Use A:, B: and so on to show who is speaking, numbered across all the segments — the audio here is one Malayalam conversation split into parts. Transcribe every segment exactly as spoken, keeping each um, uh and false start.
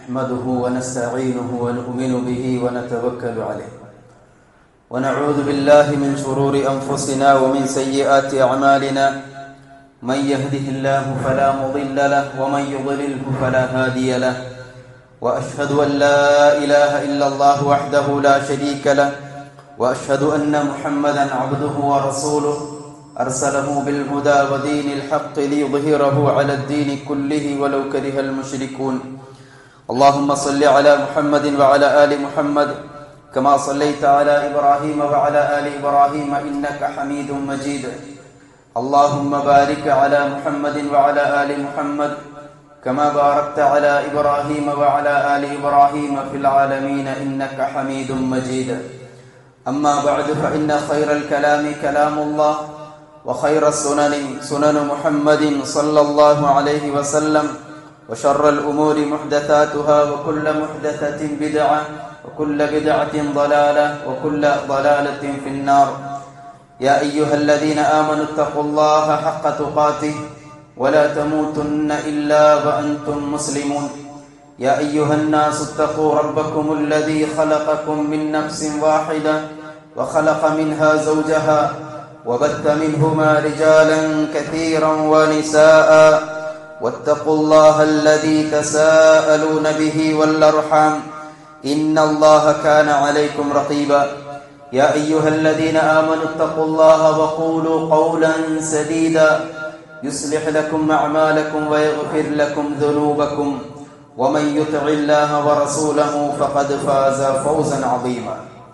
A: نحمده ونستعينه ونؤمن به ونتوكل عليه ونعوذ بالله من شرور أنفسنا ومن سيئات أعمالنا من يهده الله فلا مضل له ومن يضلله فلا هادي له وأشهد أن لا إله إلا الله وحده لا شريك له وأشهد أن محمدا عبده ورسوله أرسله بالهدى ودين الحق ليظهره على الدين كله ولو كره المشركون اللهم صل على محمد وعلى آل محمد كما صليت على إبراهيم وعلى آل إبراهيم إنك حميد مجيد اللهم بارك على محمد وعلى آل محمد كما باركت على إبراهيم وعلى آل إبراهيم في العالمين إنك حميد مجيد أما بعد فإن خير الكلام كلام الله وخير السنن سنن محمد صلى الله عليه وسلم وشر الأمور محدثاتها وكل محدثة بدعة وكل بدعة ضلالة وكل ضلالة في النار يا أيها الذين آمنوا اتقوا الله حق تقاته ولا تموتن إلا وأنتم مسلمون يا أيها الناس اتقوا ربكم الذي خلقكم من نفس واحدة وخلق منها زوجها وبث منهما رجالا كثيرا ونساء واتقوا الله الذي تساءلون به والأرحام إن الله كان عليكم رقيبا يا أيها الذين آمنوا اتقوا الله وقولوا قولا سديدا يصلح لكم أعمالكم ويغفر لكم ذنوبكم ومن يطع الله ورسوله فقد فاز فوزا عظيما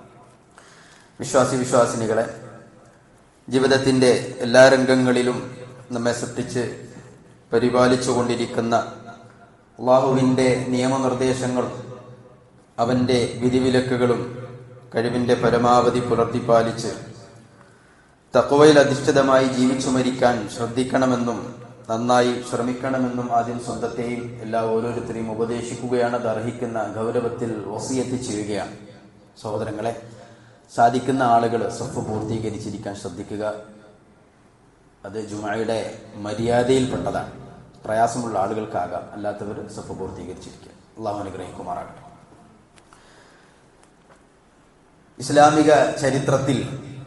A: വിശ്വാസി വിശ്വാസിനികളെ, ജീവിതത്തിൻ്റെ എല്ലാ രംഗങ്ങളിലും നമ്മെ സൃഷ്ടിച്ച് പരിപാലിച്ചു കൊണ്ടിരിക്കുന്ന അല്ലാഹുവിൻ്റെ നിയമനിർദ്ദേശങ്ങൾ, അവൻ്റെ വിധിവിലക്കുകളും കഴിവിൻ്റെ പരമാവധി പുലർത്തിപ്പാലിച്ച് തഖ്വയിൽ അധിഷ്ഠിതമായി ജീവിച്ചു മരിക്കാൻ ശ്രദ്ധിക്കണമെന്നും നന്നായി ശ്രമിക്കണമെന്നും ആദ്യം സ്വന്തത്തെയും എല്ലാ ഓരോരുത്തരെയും ഉപദേശിക്കുകയാണ്. അത് അർഹിക്കുന്ന ഗൗരവത്തിൽ വസിയത്ത് ചെയ്യുകയാണ്. സഹോദരങ്ങളെ, സാധിക്കുന്ന ആളുകൾ സഫ് പൂർത്തീകരിച്ചിരിക്കാൻ ശ്രദ്ധിക്കുക. അത് ജുമഅയുടെ മര്യാദയിൽപ്പെട്ടതാണ്. പ്രയാസമുള്ള ആളുകൾക്കാകാം, അല്ലാത്തവർ സഫ് പൂർത്തീകരിച്ചിരിക്കുക. അല്ലാഹു അനുഗ്രഹിക്കുമാറാകട്ടെ. ഇസ്ലാമിക ചരിത്രത്തിൽ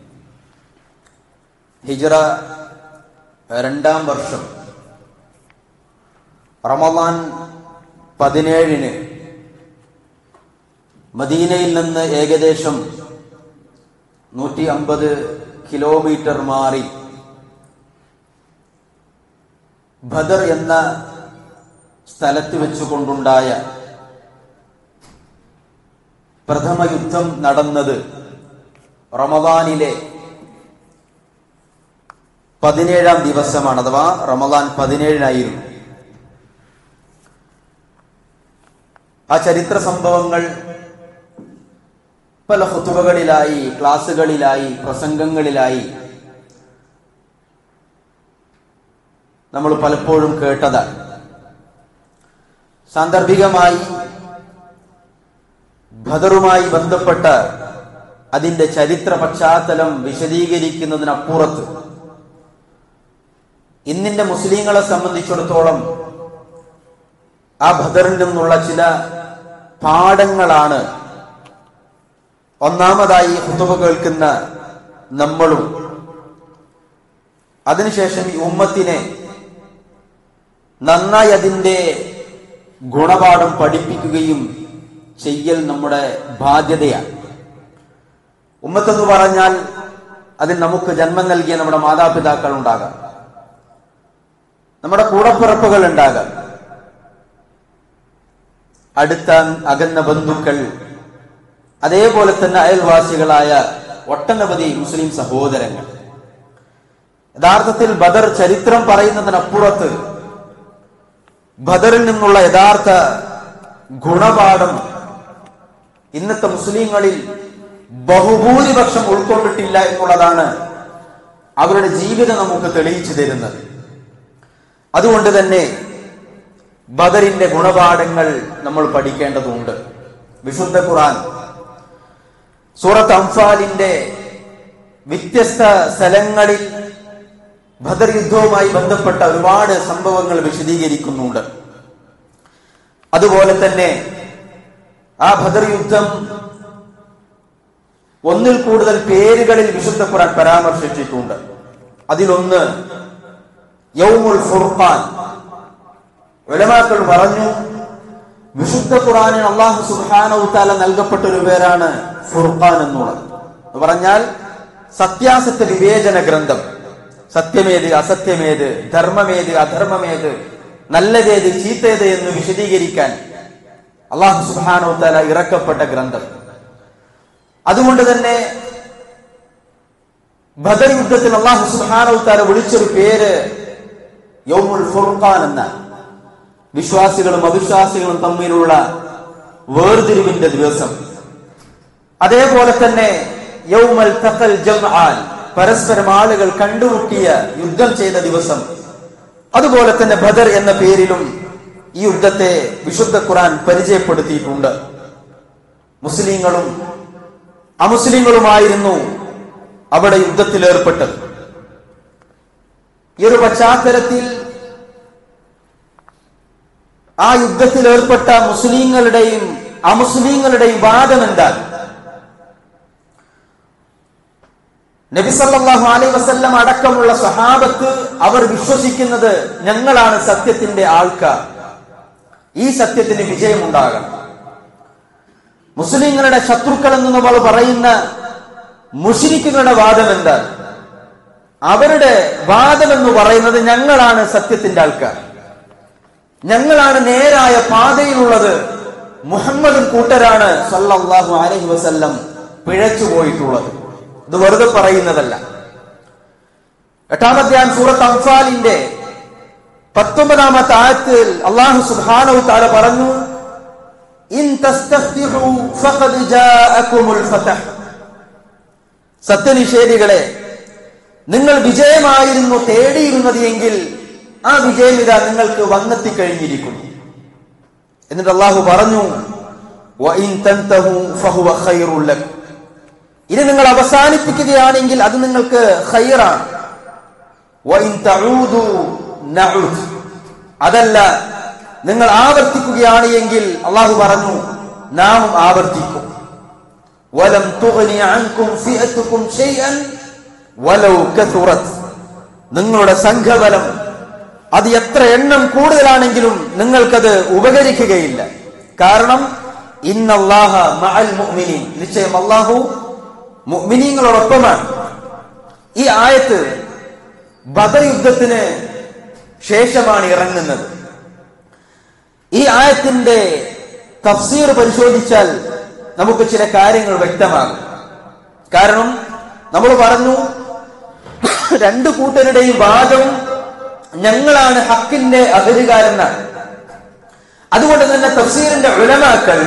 A: ഹിജ്റ രണ്ടാം വർഷം റമളാൻ പതിനേഴിന് മദീനയിൽ നിന്ന് ഏകദേശം നൂറ്റി അമ്പത് കിലോമീറ്റർ മാറി ബദർ എന്ന സ്ഥലത്ത് വെച്ചുകൊണ്ടുണ്ടായ പ്രഥമ യുദ്ധം നടന്നത് റമളാനിലെ പതിനേഴാം ദിവസമാണ്, അഥവാ റമളാൻ പതിനേഴിനായിരുന്നു. ആ ചരിത്ര സംഭവങ്ങൾ പല ഖുതുബകളിലായി, ക്ലാസുകളിലായി, പ്രസംഗങ്ങളിലായി നമ്മൾ പലപ്പോഴും കേട്ടതാണ്. സാന്ദർഭികമായി ബദറുമായി ബന്ധപ്പെട്ട അതിന്റെ ചരിത്ര പശ്ചാത്തലം വിശദീകരിക്കുന്നതിനപ്പുറത്ത് ഇന്നിന്റെ മുസ്ലിങ്ങളെ സംബന്ധിച്ചിടത്തോളം ആ ബദറിൽ നിന്നുള്ള ചില പാഠങ്ങളാണ് ഒന്നാമതായി ഖുതുബ കേൾക്കുന്ന നമ്മളും അതിനുശേഷം ഈ ഉമ്മത്തിനെ നന്നായി അതിന്റെ ഗുണപാഠം പഠിപ്പിക്കുകയും ചെയ്യൽ നമ്മുടെ ബാധ്യതയാണ്. ഉമ്മത്തെന്ന് പറഞ്ഞാൽ അതിൽ നമുക്ക് ജന്മം നൽകിയ നമ്മുടെ മാതാപിതാക്കൾ ഉണ്ടാകാം, നമ്മുടെ കൂടപ്പിറപ്പുകൾ ഉണ്ടാകാം, അടുത്ത അകന്ന ബന്ധുക്കൾ, അതേപോലെ തന്നെ അയൽവാസികളായ ഒട്ടനവധി മുസ്ലിം സഹോദരങ്ങൾ. യഥാർത്ഥത്തിൽ ബദർ ചരിത്രം പറയുന്നതിനപ്പുറത്ത് ബദറിൽ നിന്നുള്ള യഥാർത്ഥ ഗുണപാഠം ഇന്നത്തെ മുസ്ലിങ്ങളിൽ ബഹുഭൂരിപക്ഷം ഉൾക്കൊണ്ടിട്ടില്ല എന്നുള്ളതാണ് അവരുടെ ജീവിതം നമുക്ക് തെളിയിച്ചു തരുന്നത്. അതുകൊണ്ട് തന്നെ ബദറിന്റെ ഗുണപാഠങ്ങൾ നമ്മൾ പഠിക്കേണ്ടതുണ്ട്. വിശുദ്ധ ഖുർആൻ സൂറത്ത് അംഫാലിന്റെ വ്യത്യസ്ത സ്ഥലങ്ങളിൽ ബദർ യുദ്ധവുമായി ബന്ധപ്പെട്ട ഒരുപാട് സംഭവങ്ങൾ വിശദീകരിക്കുന്നുണ്ട്. അതുപോലെ തന്നെ ആ ബദർ യുദ്ധം ഒന്നിൽ കൂടുതൽ പേരുകളിൽ വിശുദ്ധ ഖുർആൻ പരാമർശിച്ചിട്ടുണ്ട്. അതിലൊന്ന് യൗമുൽ ഫുർഖാൻ. ഉലമാക്കൾ പറഞ്ഞു, വിശുദ്ധ ഖുർആനിൽ അല്ലാഹു സുബ്ഹാനഹു വതആല നൽകപ്പെട്ട ഒരു പേരാണ് ഫുർഖാൻ എന്നുള്ളത്. എന്ന് പറഞ്ഞാൽ സത്യാസത്യ വിവേചന ഗ്രന്ഥം. സത്യമേത്, അസത്യമേത്, ധർമ്മമേത്, അധർമ്മമേത്, നല്ലതേത്, ചീത്തേത് എന്ന് വിശദീകരിക്കാൻ അല്ലാഹു സുബ്ഹാനഹു വതആല ഇറക്കപ്പെട്ട ഗ്രന്ഥം. അതുകൊണ്ട് തന്നെ ബദർ യുദ്ധത്തിൽ അല്ലാഹു സുബ്ഹാനഹു വതആല വിളിച്ചൊരു പേര് യൗമുൽ ഫുർഖാൻ എന്നാണ്. വിശ്വാസികളും അവിശ്വാസികളും തമ്മിലുള്ള വേർതിരിവിന്റെ ദിവസം. അതേപോലെ തന്നെ യൗമൽ തഖൽ ജംആൻ, പരസ്പരം ആളുകൾ കണ്ടുമുട്ടിയ യുദ്ധം ചെയ്ത ദിവസം. അതുപോലെ തന്നെ ബദർ എന്ന പേരിലും ഈ യുദ്ധത്തെ വിശുദ്ധ ഖുർആൻ പരിചയപ്പെടുത്തിയിട്ടുണ്ട്. മുസ്ലിങ്ങളും അമുസ്ലിങ്ങളുമായിരുന്നു അവിടെ യുദ്ധത്തിൽ ഏർപ്പെട്ടത്. ഈ ഒരു പശ്ചാത്തലത്തിൽ ആ യുദ്ധത്തിൽ ഏർപ്പെട്ട മുസ്ലിങ്ങളുടെയും അമുസ്ലിങ്ങളുടെയും വാദം എന്താണ്? നബി സല്ലല്ലാഹു അലൈഹി വസല്ലം അടക്കമുള്ള സ്വഹാബത്ത് അവർ വിശ്വസിക്കുന്നത് ഞങ്ങളാണ് സത്യത്തിന്റെ ആൾക്കാർ, ഈ സത്യത്തിന് വിജയമുണ്ടാകണം. മുസ്ലിങ്ങളുടെ ശത്രുക്കൾ എന്ന് നമ്മൾ പറയുന്ന മുശ്രിക്കുകളുടെ വാദം എന്താണ്? അവരുടെ വാദം എന്ന് പറയുന്നത് ഞങ്ങളാണ് സത്യത്തിന്റെ ആൾക്കാർ, ഞങ്ങളാണ് നേരായ പാതയിലുള്ളത്, മുഹമ്മദും കൂട്ടരാണ് സല്ലല്ലാഹു അലൈഹി വസല്ലം പിഴച്ചു പോയിട്ടുള്ളത്. ഇത് വെറുതെ പറയുന്നതല്ല. എട്ടാമധ്യായം സൂറത്ത് അൻഫാലിന്റെ പത്തൊമ്പതാമത്തെ ആയത്തിൽ അല്ലാഹു സുബ്ഹാനഹു തആല പറഞ്ഞു, ഇൻ തസ്തഫ്തിഹു ഫഖദ് ജാഅകുമുൽ ഫതഹ്. സത്യനിഷേധികളെ, നിങ്ങൾ വിജയമായിരുന്നു തേടിയിരുന്നത് എങ്കിൽ ആ വിജയം ഇതാ നിങ്ങൾക്ക് വന്നെത്തിക്കഴിഞ്ഞിരിക്കുന്നു. എന്നിട്ട് അല്ലാഹു പറഞ്ഞു, വഇൻ തൻതഹു ഫഹുവ ഖൈറുൽ ലക്കും. ഇത് നിങ്ങൾ അവസാനിപ്പിക്കുകയാണെങ്കിൽ അത് നിങ്ങൾക്ക് ഖൈറാണ്. വഇൻ തഊദു നഉദ്. അതല്ല, നിങ്ങൾ ആവർത്തിക്കുകയാണ് എങ്കിൽ അല്ലാഹു പറഞ്ഞു നാം ആവർത്തിക്കും. വലം തുഗ്നി അൻകും ഫിഅതുകും ശൈഅൻ വലൗ കഥുറത്. നിങ്ങളുടെ സംഘബലം അത് എത്ര എണ്ണം കൂടുതലാണെങ്കിലും നിങ്ങൾക്കത് ഉപകരിക്കുകയില്ല. കാരണം ഇന്നല്ലാഹ മഅൽ മുഅ്മിനീൻ, നിശ്ചയം അല്ലാഹു മുഅ്മിനീങ്ങളോടൊപ്പമാണ്. ഈ ആയത്ത് ബദർ യുദ്ധത്തിന് ശേഷമാണ് ഇറങ്ങുന്നത്. ഈ ആയത്തിന്റെ തഫ്സീർ പരിശോധിച്ചാൽ നമുക്ക് ചില കാര്യങ്ങൾ വ്യക്തമാകും. കാരണം നമ്മൾ പറഞ്ഞു, രണ്ടു കൂട്ടരുടെയും വാദം ഞങ്ങളാണ് ഹക്കിന്റെ അധികാരനാണ്. അതുകൊണ്ട് തന്നെ തഫ്സീറിന്റെ ഉലമാക്കൾ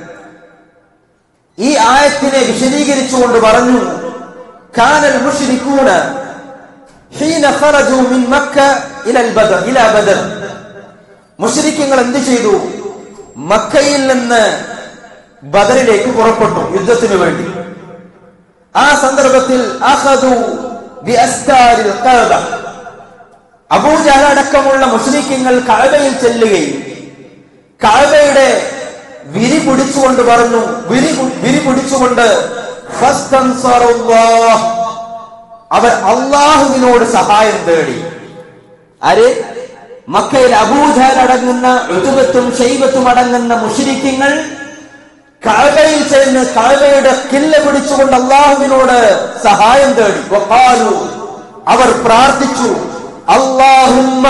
A: ഈ ആയത്തിനെ വിശദീകരിച്ചുകൊണ്ട് പറഞ്ഞു, കാനൽ മുശ്രികൂന ഹീന ഖറജു മിൻ മക്ക ഇലൽ ബദർ ഇലാ ബദർ. മുശ്രിക്കുകൾ എന്ത് ചെയ്തു? മക്കയിൽ നിന്ന് ബദറിലേക്ക് പുറപ്പെട്ടു യുദ്ധത്തിനു വേണ്ടി. ആ സന്ദർഭത്തിൽ അഖദു ബിഅസ്താരിൽ കഅബ, അബൂജഹൽ അടക്കമുള്ള മുശ്രിക്കുകൾ കഅബയിൽ ചെല്ലുകയും കഅബയുടെ വിരി പിടിച്ചുകൊണ്ട് പറഞ്ഞു, വിരി വിരി പിടിച്ചുകൊണ്ട് ഫസ്തൻസറുല്ലാഹ്, അവർ അള്ളാഹുവിനോട് സഹായം തേടി. ആര്? മക്കയിൽ അബൂജഹൽ അടങ്ങുന്ന ഉതുബത്തും ഷൈബത്തും അടങ്ങുന്ന മുശ്രിക്കുകൾ കഅബയിൽ ചെന്ന് കഅബയുടെ കില്ല പിടിച്ചുകൊണ്ട് അള്ളാഹുവിനോട് സഹായം തേടി. വഖാലു, അവർ പ്രാർത്ഥിച്ചു, അല്ലാഹുമ്മ,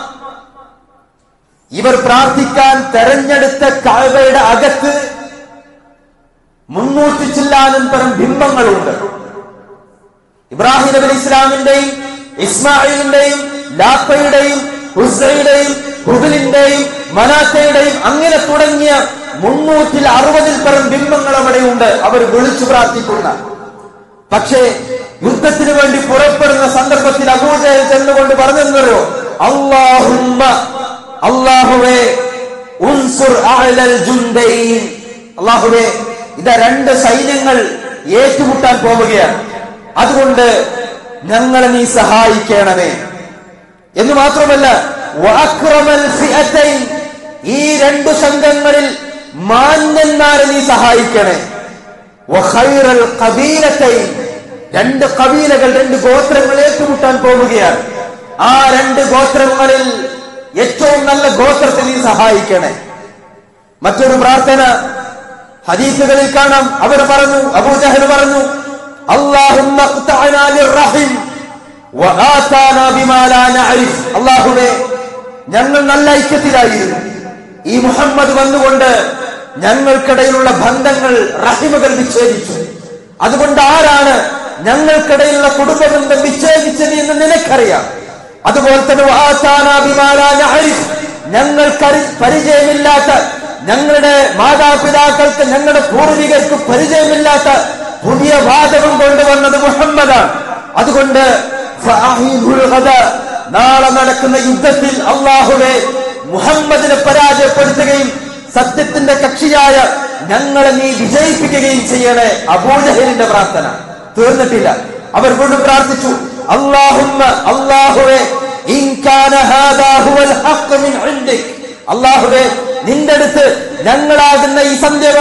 A: ഇവർ പ്രാർത്ഥിക്കാൻ തെരഞ്ഞെടുത്ത കഅബയുടെ അകത്ത് മുന്നൂറ്റി ചില്ലാനും പരം ബിംബങ്ങളുണ്ട്. ഇബ്രാഹിം നബി ഇസ്ലാമിന്റെയും ഇസ്മായിലിന്റെയും ലാത്തയുടെയും ഉസ്സയുടെയും ഹുബലിന്റെയും മനാത്തയുടെയും അങ്ങനെ തുടങ്ങിയ മുന്നൂറ്റി അറുപതിൽ പരം ബിംബങ്ങൾ അവിടെയുണ്ട്. അവർ വിളിച്ചു പ്രാർത്ഥിക്കുന്ന. പക്ഷേ യുദ്ധത്തിന് വേണ്ടി പുറപ്പെടുന്ന സന്ദർഭത്തിൽ അബൂജഹൽ ചെന്നുകൊണ്ട് പറഞ്ഞെന്നറിയോ, അല്ലാഹുമ്മ, അല്ലാഹുവേ, ഉൻസുർ അഅ്ലൽ ജുൻദൈൻ, അല്ലാഹുവേ, ഇതാ രണ്ട് സൈന്യങ്ങൾ ഏറ്റുമുട്ടാൻ പോവുകയാണ്, അതുകൊണ്ട് ഞങ്ങളെ നീ സഹായിക്കണമേ. എന്ന് മാത്രമല്ല, വഅക്രമൽ ഫിഅതൈൻ, ഈ രണ്ടു സംഘങ്ങളിൽ മാന്യന്മാരെ നീ സഹായിക്കണേ. വഖൈറൽ ഖബീലതൈൻ, രണ്ട് കബീലകൾ, രണ്ട് ഗോത്രങ്ങൾ ഏറ്റുമുട്ടാൻ പോവുകയാണ്. ആ രണ്ട് ഗോത്രങ്ങളിൽ ഏറ്റവും നല്ല ഗോത്രത്തെ നീ സഹായിക്കണേ. മറ്റൊരു പ്രാർത്ഥന ഹദീസുകളിൽ കാണാം. അവർ പറഞ്ഞു, അബൂജഹൽ പറഞ്ഞു, അല്ലാഹുമ്മ ഖ്തഅനാ ലിർറഹിം വആതാനാ ബിമാ ലാ നഅരിഫ്. അല്ലാഹുവേ, ഞങ്ങൾ നല്ല ഐക്യത്തിലായിരുന്നു. ഈ മുഹമ്മദ് വന്നുകൊണ്ട് ഞങ്ങൾക്കിടയിലുള്ള ബന്ധങ്ങൾ, റഹിമുകൾ വിച്ഛേദിച്ചു. അതുകൊണ്ട് ആരാണ് ഞങ്ങൾക്കിടയിലുള്ള കുടുംബബന്ധം വിച്ഛേദിച്ചത് എന്ന് നിനക്കറിയാം. അതുപോലെ തന്നെ വആതാനാ ബിമാ ലാ നഅരിഫ്, ഞങ്ങൾക്ക് പരിചയമില്ലാത്ത, ഞങ്ങളുടെ മാതാപിതാക്കൾക്ക്, ഞങ്ങളുടെ പൂർവികർക്ക് പരിചയമില്ലാത്ത പുതിയ വാദകം കൊണ്ടുവന്നത് മുഹമ്മദാണ്. അതുകൊണ്ട് നാളെ നടക്കുന്ന യുദ്ധത്തിൽ അല്ലാഹുവേ, മുഹമ്മദിനെ പരാജയപ്പെടുത്തുകയും സത്യത്തിന്റെ കക്ഷിയായ ഞങ്ങളെ നീ വിജയിപ്പിക്കുകയും ചെയ്യണേ. അബൂജഹലിന്റെ പ്രാർത്ഥന തീർന്നിട്ടില്ല. അവർ വീണ്ടും പ്രാർത്ഥിച്ചു, അല്ലാഹുമ്മ, അല്ലാഹുവേ, ഇൻ കാന ഹാദാ ഹുവൽ ഹഖ് മിൻ ഇൻദിക്, അല്ലാഹുവേ, നിന്റെ അടുത്ത് ഞങ്ങളാകുന്ന ഈ സത്യം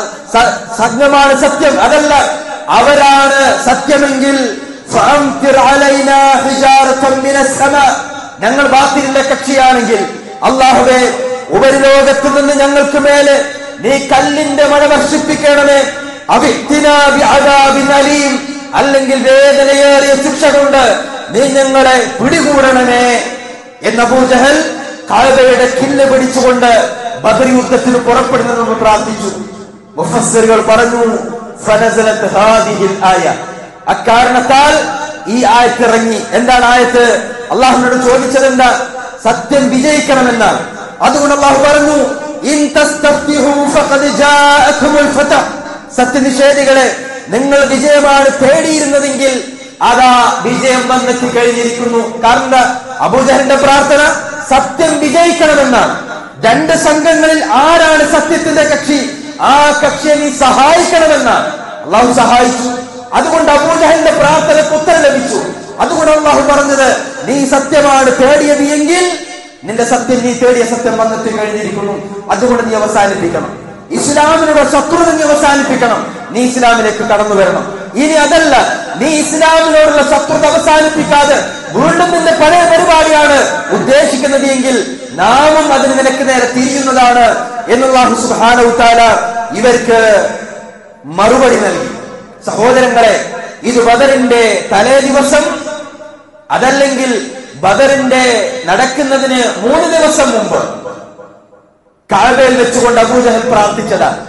A: സത്യമാണ് സത്യം, അതല്ല അവരാണ് സത്യമെങ്കിൽ ഫഅംതിർ അലൈനാ ഹിജാറതൻ മിനസ് സമാ, ഞങ്ങൾ ബാത്തിലിന്റെ കക്ഷിയാണെങ്കിൽ അല്ലാഹുവേ, ഉപരിലോകത്തു നിന്ന് ഞങ്ങൾക്ക് മേലെ നീ കല്ലിന്റെ മഴ വർഷിപ്പിക്കണമേ. അവിഅ്തിനാ ബിഅദാബിൻ അലീം, അല്ലെങ്കിൽ വേദനയേറിയ ശിക്ഷ കൊണ്ട് നീ ഞങ്ങളെ പിടികൂടണമേ എന്ന് അബൂജഹൽ കഅബയുടെ കില്ല് പിടിച്ചുകൊണ്ട് ബദർ യുദ്ധത്തിന് പുറപ്പെടുന്നതെന്ന് പ്രാർത്ഥിച്ചു. മുഫസ്സിറുകൾ പറഞ്ഞു, ഫനസലത് ഹാദിഹിൽ ആയ, അക്കാരണത്താൽ ഈ ആയത്ത് ഇറങ്ങി. എന്താണ് ആയത്ത്? അല്ലാഹുവിനോട് ചോദിച്ചത് എന്താ? സത്യം വിജയിക്കണമെന്നാണ്. അതുകൊണ്ട് അല്ലാഹു പറഞ്ഞു, ഇൻ തസ്തഫ്തിഹു ഫഖദ് ജാഅകുമുൽ ഫതഹ്, സത്യനിഷേധികളെ, നിങ്ങൾ വിജയമാണ് തേടിയിരുന്നതെങ്കിൽ അതാ വിജയം വന്നെത്തി കഴിഞ്ഞിരിക്കുന്നു. കാരണം അബൂജഹലിന്റെ പ്രാർത്ഥന സത്യം വിജയിക്കണമെന്നാണ്. രണ്ട് സംഘങ്ങളിൽ ആരാണ് സത്യത്തിന്റെ കക്ഷി, ആ കക്ഷിയെ നീ സഹായിക്കണമെന്നാണ്. അള്ളാഹു സഹായിച്ചു. അതുകൊണ്ട് അബൂജഹലിന്റെ പ്രാർത്ഥനയ്ക്ക് ഉത്തരം ലഭിച്ചു. അതുകൊണ്ട് അള്ളാഹു പറഞ്ഞത്, നീ സത്യമാണ് തേടിയത് എങ്കിൽ നിന്റെ സത്യം, നീ തേടിയ സത്യം വന്നെത്തി കഴിഞ്ഞിരിക്കുന്നു. അതുകൊണ്ട് നീ അവസാനിപ്പിക്കണം. ഇസ്ലാമിനുള്ള ശത്രുത നീ അവസാനിപ്പിക്കണം. നീ ഇസ്ലാമിലേക്ക് കടന്നു വരണം. ഇനി അതല്ല, നീ ഇസ്ലാമിനോടുള്ള ശത്രുത അവസാനിപ്പിക്കാതെ വീണ്ടും നിന്റെ പഴയ പരിപാടിയാണ് ഉദ്ദേശിക്കുന്നത് എങ്കിൽ നാമും അതിന് നിനക്ക് നേരെ തിരിയുന്നതാണ് എന്നല്ലാഹു സുബ്ഹാനഹു തആല ഇവർക്ക് മറുപടി നൽകി. സഹോദരങ്ങളെ, ഇത് ബദറിന്റെ തലേ ദിവസം, അതല്ലെങ്കിൽ ബദറിന്റെ നടക്കുന്നതിന് മൂന്ന് ദിവസം മുമ്പ് കഅബയിൽ വെച്ചുകൊണ്ട് അബൂജഹൽ പ്രാർത്ഥിച്ചതാണ്.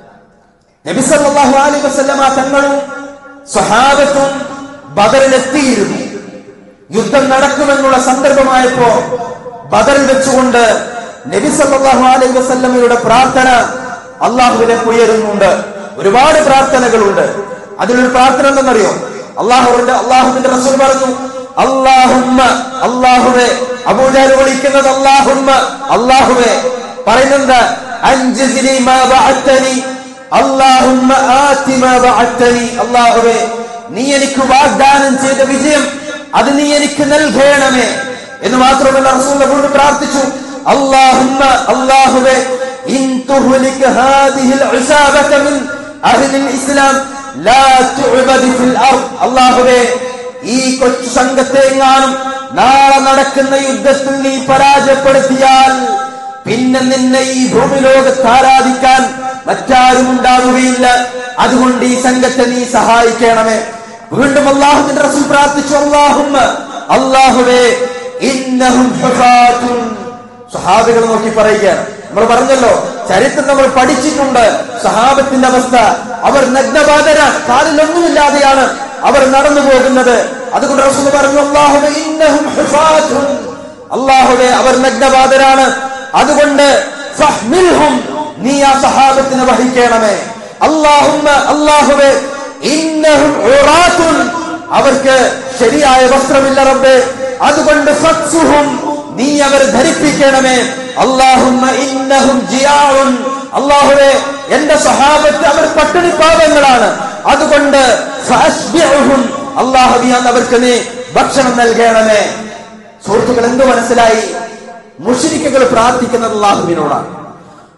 A: നബി സല്ലല്ലാഹു അലൈഹി വസല്ലമ തങ്ങളും സ്വഹാബത്തും ബദറിലെത്തിയിരുന്നു. യുദ്ധം നടക്കുമെന്നുള്ള സന്ദർഭമായപ്പോ ബദറിൽ വെച്ചുകൊണ്ട് നബി സല്ലല്ലാഹു അലൈഹി വസല്ലമയുടെ പ്രാർത്ഥന അള്ളാഹുവിലേക്ക് ഉയരുന്നുണ്ട്. ഒരുപാട് പ്രാർത്ഥനകളുണ്ട്. അതിലൊരു പ്രാർത്ഥന എന്തെന്നറിയോ? അള്ളാഹുവിന്റെ അള്ളാഹുവിന്റെ റസൂൽ പറഞ്ഞു, അല്ലാഹുമ്മ, അല്ലാഹുവേ. അബൂജഹൽ വിളിക്കുന്നത് അല്ലാഹുമ്മ, അല്ലാഹുവേ. പറയുന്നത് അൻജിസ്നി മാ ബഅത്തനി, അല്ലാഹുമ്മ ആതി മാ ബഅത്തനി. അല്ലാഹുവേ, നീ എനിക്ക് വാഗ്ദാനം ചെയ്ത വിജയം അത് നീ എനിക്ക് നൽകണമേ എന്ന് മാത്രമല്ല, റസൂൽ വീണ്ടും പ്രാർത്ഥിച്ചു, അല്ലാഹുമ്മ, അല്ലാഹുവേ, ഇൻ തുഹ്ലിക ഹാദിഹിൽ ഉസാബത മിൻ അഹ്ലിൽ ഇസ്ലാം ലാ തുഅബദ ഫിൽ അർദ്. അല്ലാഹുവേ, ഈ കൊച്ചു സംഘത്തെ എങ്ങാനും നാളെ നടക്കുന്ന യുദ്ധത്തിൽ നീ പരാജയപ്പെടുത്തിയാൽ പിന്നെ നിന്നെ ഈ ഭൂമി ലോകത്ത് ആരാധിക്കാൻ മറ്റാരും ഉണ്ടാവുകയില്ല. അതുകൊണ്ട് ഈ സംഘത്തെ നീ സഹായിക്കണമേ. വീണ്ടും അല്ലാഹുവിന്റെ റസൂൽ പ്രാർത്ഥിച്ചു, അല്ലാഹുമ്മ, അല്ലാഹുവേ, ഇന്നഹും ഹുഫാത്തുൻ. സ്വഹാബികൾ നോക്കി പറയുകയാണ്. നമ്മൾ പറഞ്ഞല്ലോ, ചരിത്രം നമ്മൾ പഠിച്ചിട്ടുണ്ട്. സ്വഹാബത്തിന്റെ അവസ്ഥ, അവർ നഗ്നപാതരാണ്, കാലിലൊന്നുമില്ലാതെയാണ് അവർ നടന്നു പോകുന്നത്. അതുകൊണ്ട് റസൂൽ പറഞ്ഞു, അല്ലാഹുവേ, ഇന്നഹും ഹുഫാത്തുൻ. അല്ലാഹുവേ, അവർ നഗ്നപാതരാണ്. അതുകൊണ്ട് ഫഹ്മിൽഹും, നീ ആ സഹാബത്തിനെ വഹിക്കണമേ. അല്ലാഹുമ്മ, അല്ലാഹുവേ, ഇന്നഹും ഉറാത്തുൻ. അവർക്ക് ശരിയായ വസ്ത്രമില്ല റബ്ബേ. അതുകൊണ്ട് ഫക്സുഹും, നീ അവരെ ധരിപ്പിക്കണമേ. അല്ലാഹുമ്മ ഇന്നഹും ജിയാഉൻ. അല്ലാഹുവേ, എന്റെ സഹാബത്ത് അവർ പട്ടിണി പാവങ്ങളാണ്. അതുകൊണ്ട് ഫഅശ്ബിഉഹും, അല്ലാഹുവേ, അവർക്ക് നീ ഭക്ഷണം നൽകണമേ. സുഹൃത്തുക്കൾ, എന്ത് മനസ്സിലായി? മുശ്രിക്കുകൾ പ്രാർത്ഥിക്കുന്നത് അല്ലാഹുവിനോടാണ്.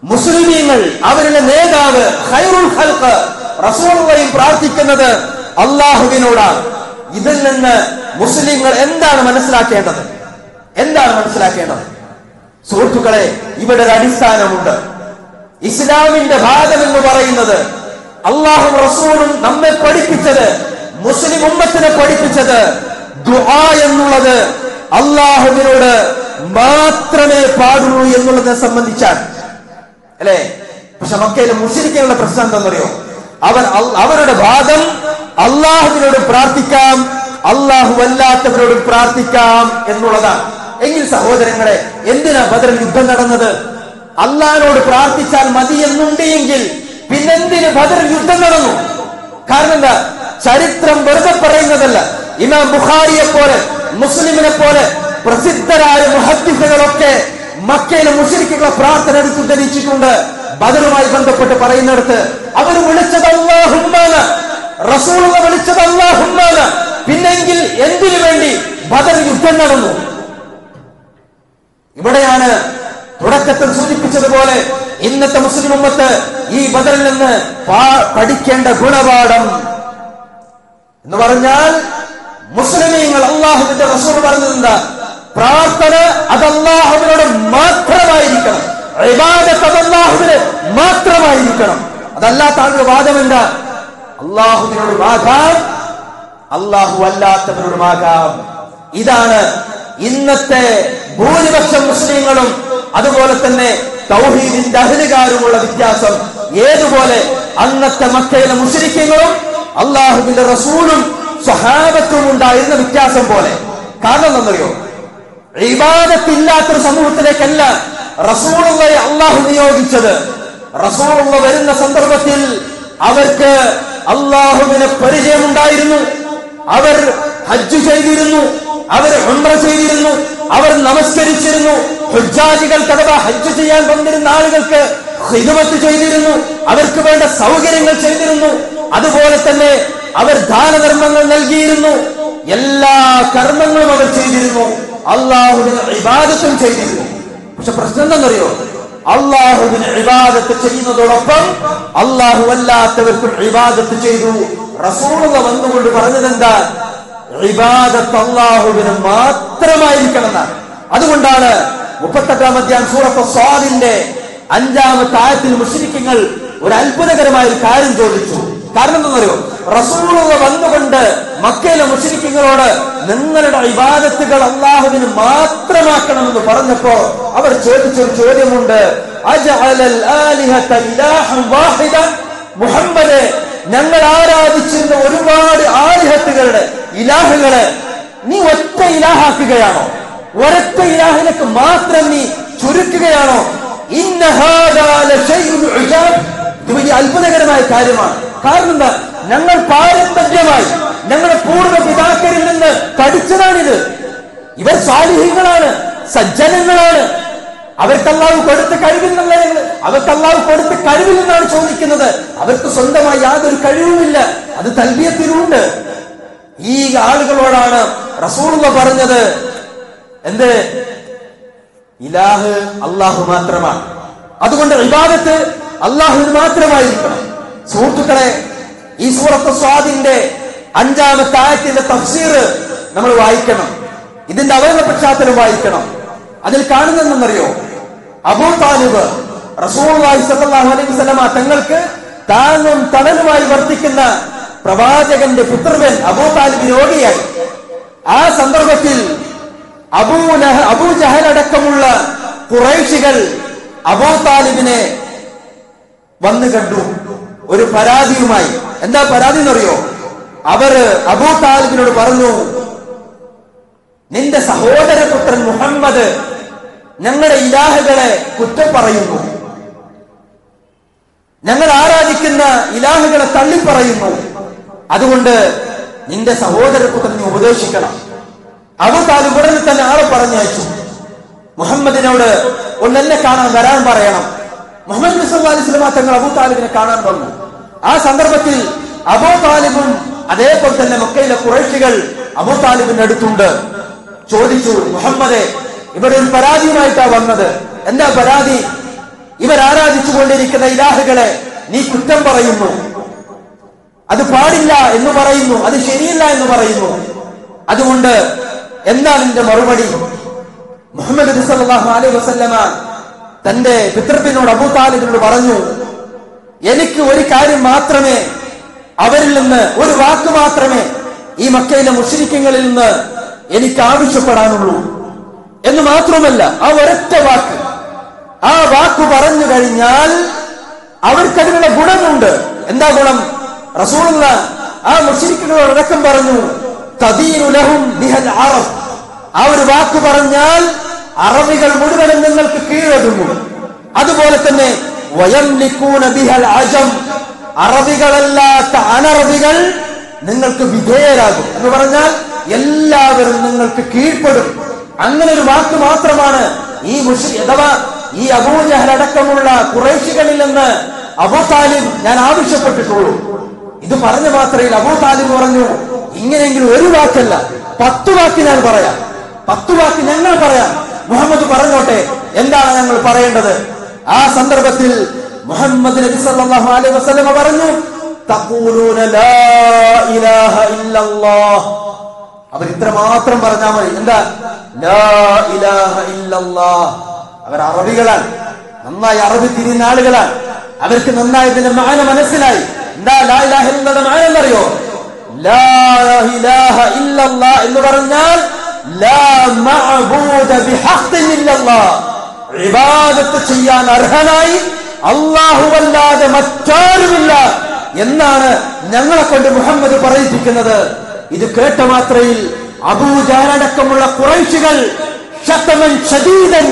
A: മുസ്ലിമീങ്ങൾ അവരുടെ നേതാവ് ഖൈറുൽ ഖൽഖ് റസൂലുള്ളാഹിയും പ്രാർത്ഥിക്കുന്നത് അല്ലാഹുവിനോടാണ്. ഇതിൽ നിന്ന് മുസ്ലിങ്ങൾ എന്താണ് മനസ്സിലാക്കേണ്ടത്? എന്താണ് മനസ്സിലാക്കേണ്ടത്? സുഹൃത്തുക്കളെ, ഇവിടെ ഒരു അടിസ്ഥാനമുണ്ട്. ഇസ്ലാമിന്റെ ഭാഗം എന്ന് പറയുന്നത് അല്ലാഹും റസൂലും നമ്മെ പഠിപ്പിച്ചത്, മുസ്ലിം ഉമ്മത്തിനെ പഠിപ്പിച്ചത് ദുആ എന്നുള്ളത് അല്ലാഹുവിനോട് മാത്രമേ പാടുള്ളൂ എന്നുള്ളതിനെ സംബന്ധിച്ചാണ്, അല്ലെ? പക്ഷെ മക്കയിലെ മുശ്രിക്കുകളുടെ പ്രശ്നം എന്താണെന്നറിയോ? അവർ അവരുടെ വാദം അള്ളാഹുവിനോട് പ്രാർത്ഥിക്കാം, അള്ളാഹു അല്ലാത്തവരോട് പ്രാർത്ഥിക്കാം എന്നുള്ളതാണ്. എങ്കിൽ സഹോദരങ്ങളെ, എന്തിനാ ബദറിൽ യുദ്ധം നടന്നത്? അള്ളാഹിനോട് പ്രാർത്ഥിച്ചാൽ മതി എന്നുണ്ട് എങ്കിൽ പിന്നെന്തിന് ബദറിൽ യുദ്ധം നടന്നു? കാരണം എന്താ? ചരിത്രം വെറുതെ പറയുന്നതല്ല. ഇമാം ബുഖാരിയെ പോലെ, മുസ്ലിമിനെ പോലെ പ്രസിദ്ധരായ മുഹദ്ദിസുകളൊക്കെ മക്കയിലെ മുശ്രിക്കുകളെ പ്രാർത്ഥന എടുത്ത് ഉദ്ധരിച്ചിട്ടുണ്ട്. ബദറുമായി ബന്ധപ്പെട്ട് പറയുന്നിടത്ത് അവർ വിളിച്ചത് അല്ലാഹുമ്മാണ്, റസൂലുള്ളാഹി വിളിച്ചത് അല്ലാഹുമ്മാണ്. പിന്നെങ്കിൽ എന്തിനു വേണ്ടി ബദർ യുദ്ധം നടന്നു? ഇവിടെയാണ് തുടക്കത്തിൽ സൂചിപ്പിച്ചതുപോലെ ഇന്നത്തെ മുസ്ലിം ഉമ്മത്ത് ഈ ബദറിൽ നിന്ന് പഠിക്കേണ്ട ഗുണപാഠം എന്ന് പറഞ്ഞാൽ, മുസ്ലിമീങ്ങൾ അല്ലാഹുവിന്റെ റസൂൽ പറഞ്ഞത് എന്താ? പ്രാർത്ഥന അത് അല്ലാഹുവിനോട് മാത്രമായിരിക്കണം, ഇബാദത്ത് അത് അല്ലാഹുവിന് മാത്രമായിരിക്കണം. അതല്ലാത്ത ആളുടെ വാദം എന്താ? അല്ലാഹുവിനോടുമാകാം, അല്ലാഹു അല്ലാത്തവരോടുമാകാം. ഇതാണ് ഇന്നത്തെ ഭൂരിപക്ഷം മുസ്ലിങ്ങളും അതുപോലെ തന്നെ തൗഹീദിന്റെ അഹ്ലുകാരുമുള്ള വ്യത്യാസം. ഏതുപോലെ അന്നത്തെ മക്കയിലെ മുശ്രിക്കുകളും അല്ലാഹുവിന്റെ റസൂലും സ്വഹാബത്തും ഉണ്ടായിരുന്ന വ്യത്യാസം പോലെ. കാരണം എന്താണെന്നറിയോ? ഇബാദത്തില്ലാത്തൊരു സമൂഹത്തിലേക്കല്ല റസൂലുള്ളാഹി അല്ലാഹു നിയോഗിച്ചത്. റസൂലുള്ള വരുന്ന സന്ദർഭത്തിൽ അവർക്ക് അല്ലാഹുവിനെ പരിചയമുണ്ടായിരുന്നു. അവർ ഹജ്ജ് ചെയ്തിരുന്നു, അവർ ഉംറ ചെയ്തിരുന്നു, അവർ നമസ്കരിച്ചിരുന്നു. ഹുജ്ജാജികൾക്ക് അഥവാ ഹജ്ജ് ചെയ്യാൻ വന്നിരുന്ന ആളുകൾക്ക് ഖിദ്മത്ത് ചെയ്തിരുന്നു, അവർക്ക് വേണ്ട സൗകര്യങ്ങൾ ചെയ്തിരുന്നു. അതുപോലെ തന്നെ അവർ ദാനധർമ്മങ്ങൾ നൽകിയിരുന്നു. എല്ലാ കർമ്മങ്ങളും അവർ ചെയ്തിരുന്നു, അല്ലാഹുവിനെ ഇബാദത്തും ചെയ്തിരുന്നു. പക്ഷെ പ്രശ്നം എന്താണെന്നറിയോ? അല്ലാഹുവിന് ഇബാദത്ത് ചെയ്യുന്നതോടൊപ്പം അല്ലാഹു അല്ലാത്തവർക്കും ഇബാദത്ത് ചെയ്തു. റസൂലുള്ളാഹി വന്നുകൊണ്ട് പറഞ്ഞത് എന്താ? ഇബാദത്ത് അല്ലാഹുവിന് മാത്രമായിരിക്കണം എന്നാണ്. അതുകൊണ്ടാണ് മുപ്പത്തെട്ടാം അധ്യായം സൂറത്ത് സ്വാദിന്റെ അഞ്ചാമത്തെ ആയത്തിൽ മുശ്രിക്കുകൾ ഒരു അത്ഭുതകരമായ ഒരു കാര്യം ചോദിച്ചു. കാരണം എന്താണെന്നറിയോ? റസൂലുള്ളാഹി വന്നുകൊണ്ട് മക്കയിലെ മുശ്രിക്കുകളോട് നിങ്ങളുടെ ഇബാദത്തുകൾ അല്ലാഹുവിന് മാത്രമാക്കണമെന്ന് പറഞ്ഞപ്പോ അവർ ചോദിച്ചൊരു ചോദ്യമുണ്ട്. അജഅലൽ ആലിഹത ഇലാഹൻ വാഹിദ, മുഹമ്മദേ, ഞങ്ങൾ ആരാധിച്ചിരുന്ന ഒരുപാട് ആലിഹത്തുകളുടെ ഇലാഹുകളെ നീ ഒറ്റ ഇലാഹാക്കുകയാണോ? ഒരൊറ്റ ഇലാഹിലേക്ക് മാത്രം നീ ചുരുക്കുകയാണോ? ഇന്ന ഹാദാ ലശൈഉൻ ഉജാബ്, ഇത് വലിയ അത്ഭുതകരമായ കാര്യമാണ്. കാരണം എന്താ? ഞങ്ങൾ പാരമ്പര്യമായി ഞങ്ങളുടെ പൂർവ്വ പിതാക്കരിൽ നിന്ന് പഠിച്ചതാണിത്. ഇവർ സാലിഹീങ്ങളാണ്, സജ്ജനങ്ങളാണ്. അവർക്ക് അല്ലാഹു കൊടുത്ത കഴിവിൽ നിന്നല്ല ഞങ്ങൾ അവർക്ക് അല്ലാഹു കൊടുത്ത കഴിവിൽ നിന്നാണ് ചോദിക്കുന്നത്. അവർക്ക് സ്വന്തമായി യാതൊരു കഴിവുമില്ല, അത് തൽബിയത്തിലുണ്ട്. ഈ ആളുകളോടാണ് റസൂലുള്ളാഹി പറഞ്ഞത് എന്ത്? ഇലാഹ് അല്ലാഹു മാത്രമാണ്, അതുകൊണ്ട് ഇബാദത്ത് അല്ലാഹുവിന് മാത്രമായിരിക്കണം. സുഹൃത്തുക്കളെ, ഈ സൂറത്ത് സ്വാദിന്റെ അഞ്ചാമത്തെ ആയത്തിന്റെ തഫ്സീർ നമ്മൾ വായിക്കണം, ഇതിന്റെ അവതരണ പശ്ചാത്തലം വായിക്കണം. അതിൽ കാണുന്നതെന്നറിയോ? അബൂ താലിബ് റസൂലുള്ളാഹി സ്വല്ലല്ലാഹു അലൈഹി വസല്ലമ തങ്ങൾക്ക് താങ്ങും തണലുമായി വർത്തിക്കുന്ന പ്രവാചകന്റെ പുത്രൻ അബൂ താലിബ് രോഗിയായി. ആ സന്ദർഭത്തിൽ അബൂ ലഹ അബൂ ജഹൽ അടക്കമുള്ള ഖുറൈശികൾ അബൂ താലിബിനെ വന്നു കണ്ടു ഒരു പരാതിയുമായി. എന്താ പരാതി എന്നറിയോ? അവര് അബൂ താലിബിനോട് പറഞ്ഞു, നിന്റെ സഹോദരപുത്രൻ മുഹമ്മദ് ഞങ്ങളുടെ ഇലാഹുകളെ കുറ്റം പറയുന്നു, ഞങ്ങൾ ആരാധിക്കുന്ന ഇലാഹുകളെ തള്ളിപ്പറയുന്നു. അതുകൊണ്ട് നിന്റെ സഹോദരപുത്രനെ ഉപദേശിക്കണം. അബൂ താലിബ് ഉടനെ തന്നെ ആളെ പറഞ്ഞയച്ചു. മുഹമ്മദിനോട് ഒന്ന് എന്നെ കാണാൻ വരാൻ പറയണം. മുഹമ്മദ് സല്ലല്ലാഹു അലൈഹി വസല്ലം തങ്ങൾ അബൂ താലിബിനെ കാണാൻ വന്നു. ആ സന്ദർഭത്തിൽ അബൂ താലിബും അതേപോലെ തന്നെ മക്കയിലെ ഖുറൈശികൾ അബൂ താലിബിന്റെ അടുത്തുണ്ട്. ചോദിച്ചു, മുഹമ്മദേ, ഇവിടെ ഒരു പരാതിയുമായിട്ടാ വന്നത്. എന്താ പരാതി? ഇവർ ആരാധിച്ചുകൊണ്ടിരിക്കുന്ന ഇലാഹുകളെ നീ കുറ്റം പറയുന്നു, അത് പാടില്ല എന്ന് പറയുന്നു, അത് ശരിയില്ല എന്ന് പറയുന്നു. അതുകൊണ്ട് എന്താണ് എന്റെ മറുപടി? മുഹമ്മദ് നബി സല്ലല്ലാഹു അലൈഹി വസല്ലമ തന്റെ പിതൃപ്പിനോട് അബൂ താലിബിനോട് പറഞ്ഞു, എനിക്ക് ഒരു കാര്യം മാത്രമേ അവരിൽ നിന്ന്, ഒരു വാക്ക് മാത്രമേ ഈ മക്കയിലെ മുശ്രിക്കുകളിൽ നിന്ന് എനിക്ക് ആവശ്യപ്പെടാനുള്ളൂ എന്ന് മാത്രമല്ല, ആ ഒരൊറ്റ വാക്ക്, ആ വാക്ക് പറഞ്ഞു കഴിഞ്ഞാൽ അവർക്കതിനുള്ള ഗുണമുണ്ട്. എന്താ ഗുണം? റസൂലുള്ളാഹി ആ മുശ്രിക്കുകളോട് അടക്കം പറഞ്ഞു, തദീനു ലഹും ബിഹൽ അറബ്. ആ ഒരു വാക്ക് പറഞ്ഞാൽ അറബികൾ മുഴുവനും നിങ്ങൾക്ക് കീഴടങ്ങും. അതുപോലെ തന്നെ വയംലികൂന ബിഹൽ അജം, അറബികളല്ലാത്ത അനറബികൾ നിങ്ങൾക്ക് വിധേയരാകും എന്ന് പറഞ്ഞാൽ എല്ലാവരും നിങ്ങൾക്ക് കീഴ്പ്പെടും. അങ്ങനെ ഒരു വാക്ക് മാത്രമാണ് ഈ മുശ്രിക് അഥവാ ഈ അബൂജഹൽ അടക്കമുള്ള ഖുറൈശികളിൽ നിന്ന് അബൂ താലിബ് ഞാൻ ആവശ്യപ്പെട്ടിട്ടുള്ളൂ. ഇത് പറഞ്ഞ മാത്രയിൽ അബൂ താലിബ് പറഞ്ഞു, ഇങ്ങനെയെങ്കിലും ഒരു വാക്കല്ല, പത്തു വാക്ക് ഞാൻ പറയാം, പത്തു വാക്ക് ഞങ്ങൾ പറയാം. മുഹമ്മദ് പറഞ്ഞോട്ടെ, എന്താണ് ഞങ്ങൾ പറയേണ്ടത്? ആ സന്ദർഭത്തിൽ മുഹമ്മദ് നബി സല്ലല്ലാഹു അലൈഹി വസല്ലം പറഞ്ഞു, തഖൂലൂന ലാ ഇലാഹ ഇല്ലല്ലാഹ്. അവർ ഇത്ര മാത്രം പറഞ്ഞാൽ മതി. എന്താ? ലാ ഇലാഹ ഇല്ലല്ലാഹ്. അവർ അറബികളാണ്, നന്നായി അറബി തിരിയുന്ന ആളുകളാണ്, അവർക്ക് നന്നായി ഇതിന്റെ മാന മനസ്സിലായി. എന്താ ലാ ഇലാഹ ഇല്ലല്ലാഹ് മാന എന്നറിയോ? ലാ ഇലാഹ ഇല്ലല്ലാഹ് എന്ന് പറഞ്ഞാൽ ലാ മഅബൂദ ബിഹഖ്ഖിൻ ഇല്ലല്ലാഹ്, ഇബാദത്ത് ചെയ്യാൻ അർഹനായി അല്ലാഹുവല്ലാതെ മറ്റാരുമില്ല എന്നാണ് ഞങ്ങളെ കൊണ്ട് മുഹമ്മദ് പറയിപ്പിക്കുന്നത്. ഇത് കേട്ട മാത്രയിൽ അബൂജഹൽ അടക്കമുള്ള ഖുറൈശികൾ ശതമൻ ശദീദൻ,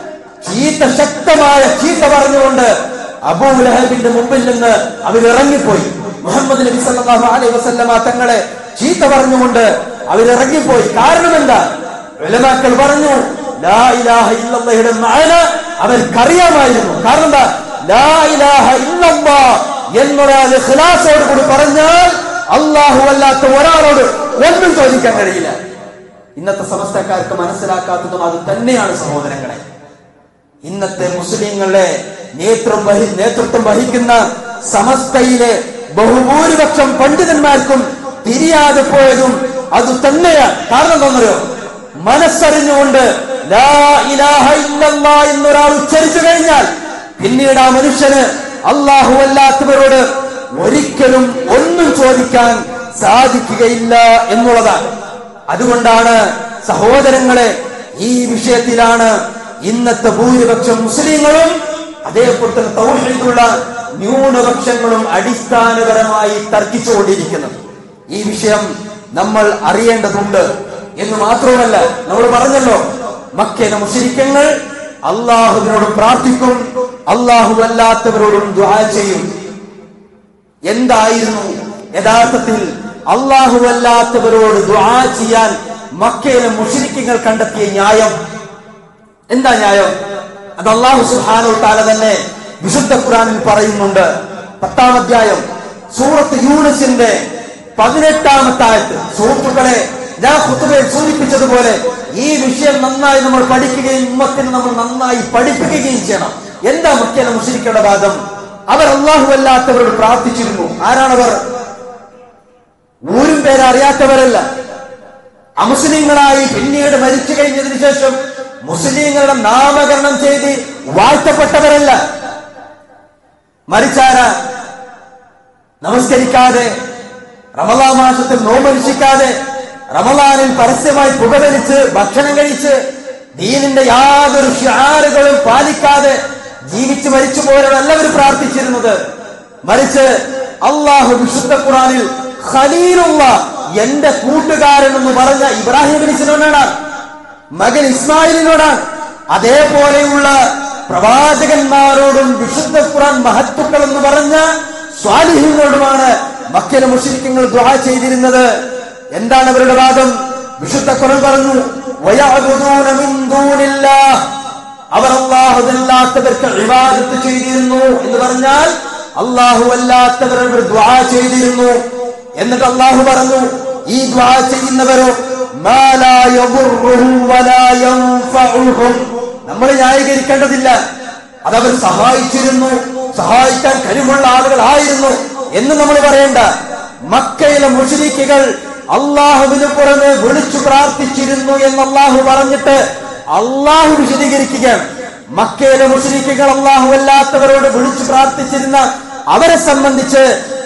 A: ചീത്ത ശക്തമായ ചീത്ത പറഞ്ഞുകൊണ്ട് അബൂ ലഹബിന്റെ മുമ്പിൽ നിന്ന് അവർ ഇറങ്ങിപ്പോയി. മുഹമ്മദ് നബി സല്ലല്ലാഹു അലൈഹി വസല്ലമ തങ്ങളെ ചീത്ത പറഞ്ഞുകൊണ്ട് അവരിറങ്ങിപ്പോയി. കാരണം എന്താ? ഉലമാക്കൾ പറഞ്ഞു, ലാ ഇലാഹ ഇല്ലല്ലാഹയുടെ മഅന അവർക്കറിയാമായിരുന്നു. കാരണം എന്താ? ലാ ഇലാഹ ഇല്ലല്ലാഹ് എന്നൊരാൾ ഇഖ്ലാസോട് കൂടി പറഞ്ഞാൽ അല്ലാഹു അല്ലാത്ത ഒരാളോട് ഒന്നും ചോദിക്കാൻ കഴിയില്ല. ഇന്നത്തെ സമസ്തക്കാർക്ക് മനസ്സിലാക്കാത്തതും അത് തന്നെയാണ് സഹോദരങ്ങളെ. ഇന്നത്തെ മുസ്ലിങ്ങളെ നേതൃത്വം വഹി നേതൃത്വം വഹിക്കുന്ന സമസ്തയിലെ ബഹുഭൂരിപക്ഷം പണ്ഡിതന്മാർക്കും തിരിയാതെ പോയതും അത് തന്നെയാണ്. കാരണം എന്താണെന്നറിയോ? മനസ്സറിഞ്ഞുകൊണ്ട് ലാ ഇലാഹ ഇല്ലല്ലാഹ് എന്നൊരാൾ ഉച്ചരിച്ചു കഴിഞ്ഞാൽ പിന്നീട് ആ മനുഷ്യന് അല്ലാഹു അല്ലാത്തവരോട് ഒരിക്കലും ഒന്നും ചോദിക്കാൻ സാധിക്കുകയില്ല എന്നുള്ളതാണ്. അതുകൊണ്ടാണ് സഹോദരങ്ങളെ, ഈ വിഷയത്തിലാണ് ഇന്നത്തെ ഭൂരിപക്ഷം മുസ്ലിങ്ങളും അതേപോലെ തന്നെ തൗഹീദുള്ള ന്യൂനപക്ഷങ്ങളും അടിസ്ഥാനപരമായി തർക്കിച്ചുകൊണ്ടിരിക്കുന്നത്. ഈ വിഷയം നമ്മൾ അറിയേണ്ടതുണ്ട് എന്ന് മാത്രമല്ല, നമ്മൾ പറഞ്ഞല്ലോ, മക്കയിലെ മുശ്രിക്കുകൾ അള്ളാഹുവിനോട് പ്രാർത്ഥിക്കും, അള്ളാഹു അല്ലാത്തവരോടും ദുആ ചെയ്യും. എന്തായിരുന്നു യഥാർത്ഥത്തിൽ അള്ളാഹു അല്ലാത്തവരോട് ദുആ ചെയ്യാൻ മക്കയിലെ മുശ്രിക്കുകൾ കണ്ടെത്തിയ ന്യായം? എന്താ ന്യായം? അത് അല്ലാഹു സുബ്ഹാനഹു വ തആല തന്നെ വിശുദ്ധ ഖുർആനിൽ പറയുന്നുണ്ട്. പത്താം അധ്യായം സൂറത്ത് യൂനുസിന്റെ പതിനെട്ടാമത്തെ ആയത്ത്. സുഹൃത്തുക്കളെ, ഞാൻ ഖുതുബയിൽ സൂചിപ്പിച്ചതുപോലെ ഈ വിഷയം നന്നായി നമ്മൾ പഠിക്കുകയും ഉമ്മത്തിന് നമ്മൾ നന്നായി പഠിപ്പിക്കുകയും ചെയ്യണം. എന്താ മക്കയിലെ മുശ്രിക്കുകളുടെ വാദം? അവർ അല്ലാഹു അല്ലാത്തവരോട് പ്രാർത്ഥിച്ചിരുന്നു. ആരാണവർ? ഊരും പേര് അറിയാത്തവരല്ല, അമുസ്ലിങ്ങളായി പിന്നീട് മരിച്ചു കഴിഞ്ഞതിന് ശേഷം മുസ്ലിങ്ങളുടെ നാമകരണം ചെയ്ത് വാഴ്ത്തപ്പെട്ടവരല്ല. മരിച്ചാര നമസ്കരിക്കാതെ, റമളാൻ മാസത്തിൽ നോമ്പനുഷ്ഠിക്കാതെ, റമളാനിൽ പരസ്യമായി പുകവലിച്ച് ഭക്ഷണം കഴിച്ച് ദീനിന്റെ യാതൊരു ശിആറുകളും പാലിക്കാതെ ജീവിച്ച് മരിച്ചു പോയവരല്ല അവർ പ്രാർത്ഥിച്ചിരുന്നത്. മറിച്ച് അല്ലാഹു വിശുദ്ധ ഖുർആനിൽ ഖലീലുള്ള, എന്റെ കൂട്ടുകാരൻ എന്ന് പറഞ്ഞ ഇബ്രാഹിം നബിയോടാണ്, മകൻ ഇസ്മായിലിനോടാണ്, അതേപോലെയുള്ള പ്രവാചകന്മാരോടും വിശുദ്ധ ഖുർആൻ മഹത്തുക്കൾ എന്ന് പറഞ്ഞ സ്വാലിഹീങ്ങളോടുമാണ് മക്കയിലെ മുശ്രിക്കുകൾ ദുആ ചെയ്തിരുന്നത്. എന്താണ് അവരുടെ വാദം? വിശുദ്ധ ഖുർആൻ പറഞ്ഞു, വയഅബുദൂന മിൻ ദൂനില്ലാഹ്, അവർ അല്ലാഹുവല്ലാത്തവർക്ക് ഇബാദത്ത് ചെയ്തിരുന്നു എന്ന് പറഞ്ഞാൽ അല്ലാഹു അല്ലാത്തവരോട് ദുആ ചെയ്തിരുന്നു. എന്നിട്ട് അല്ലാഹു പറഞ്ഞു, ഈ ദുആ ചെയ്യുന്നവരോ മാ ലാ യദുർറുഹും വലാ യൻഫഉഹും, നമ്മൾ ന്യായീകരിക്കേണ്ടതില്ല. അതവർ സഹായിച്ചിരുന്നു, സഹായിക്കാൻ കഴിവുള്ള ആളുകളായിരുന്നു എന്ന് നമ്മൾ പറയേണ്ട. മക്കയിലെ മുശ്രിക്കുകൾ അള്ളാഹുവിന് പുറമെ വിളിച്ചു പ്രാർത്ഥിച്ചിരുന്നു എന്ന് അള്ളാഹു പറഞ്ഞിട്ട് അള്ളാഹു വിശദീകരിക്കുകയാണ്. മക്കയിലെ മുശ്രിക്കുകൾ അള്ളാഹു അല്ലാത്തവരോട് വിളിച്ചു പ്രാർത്ഥിച്ചിരുന്ന അവരെ സംബന്ധിച്ച്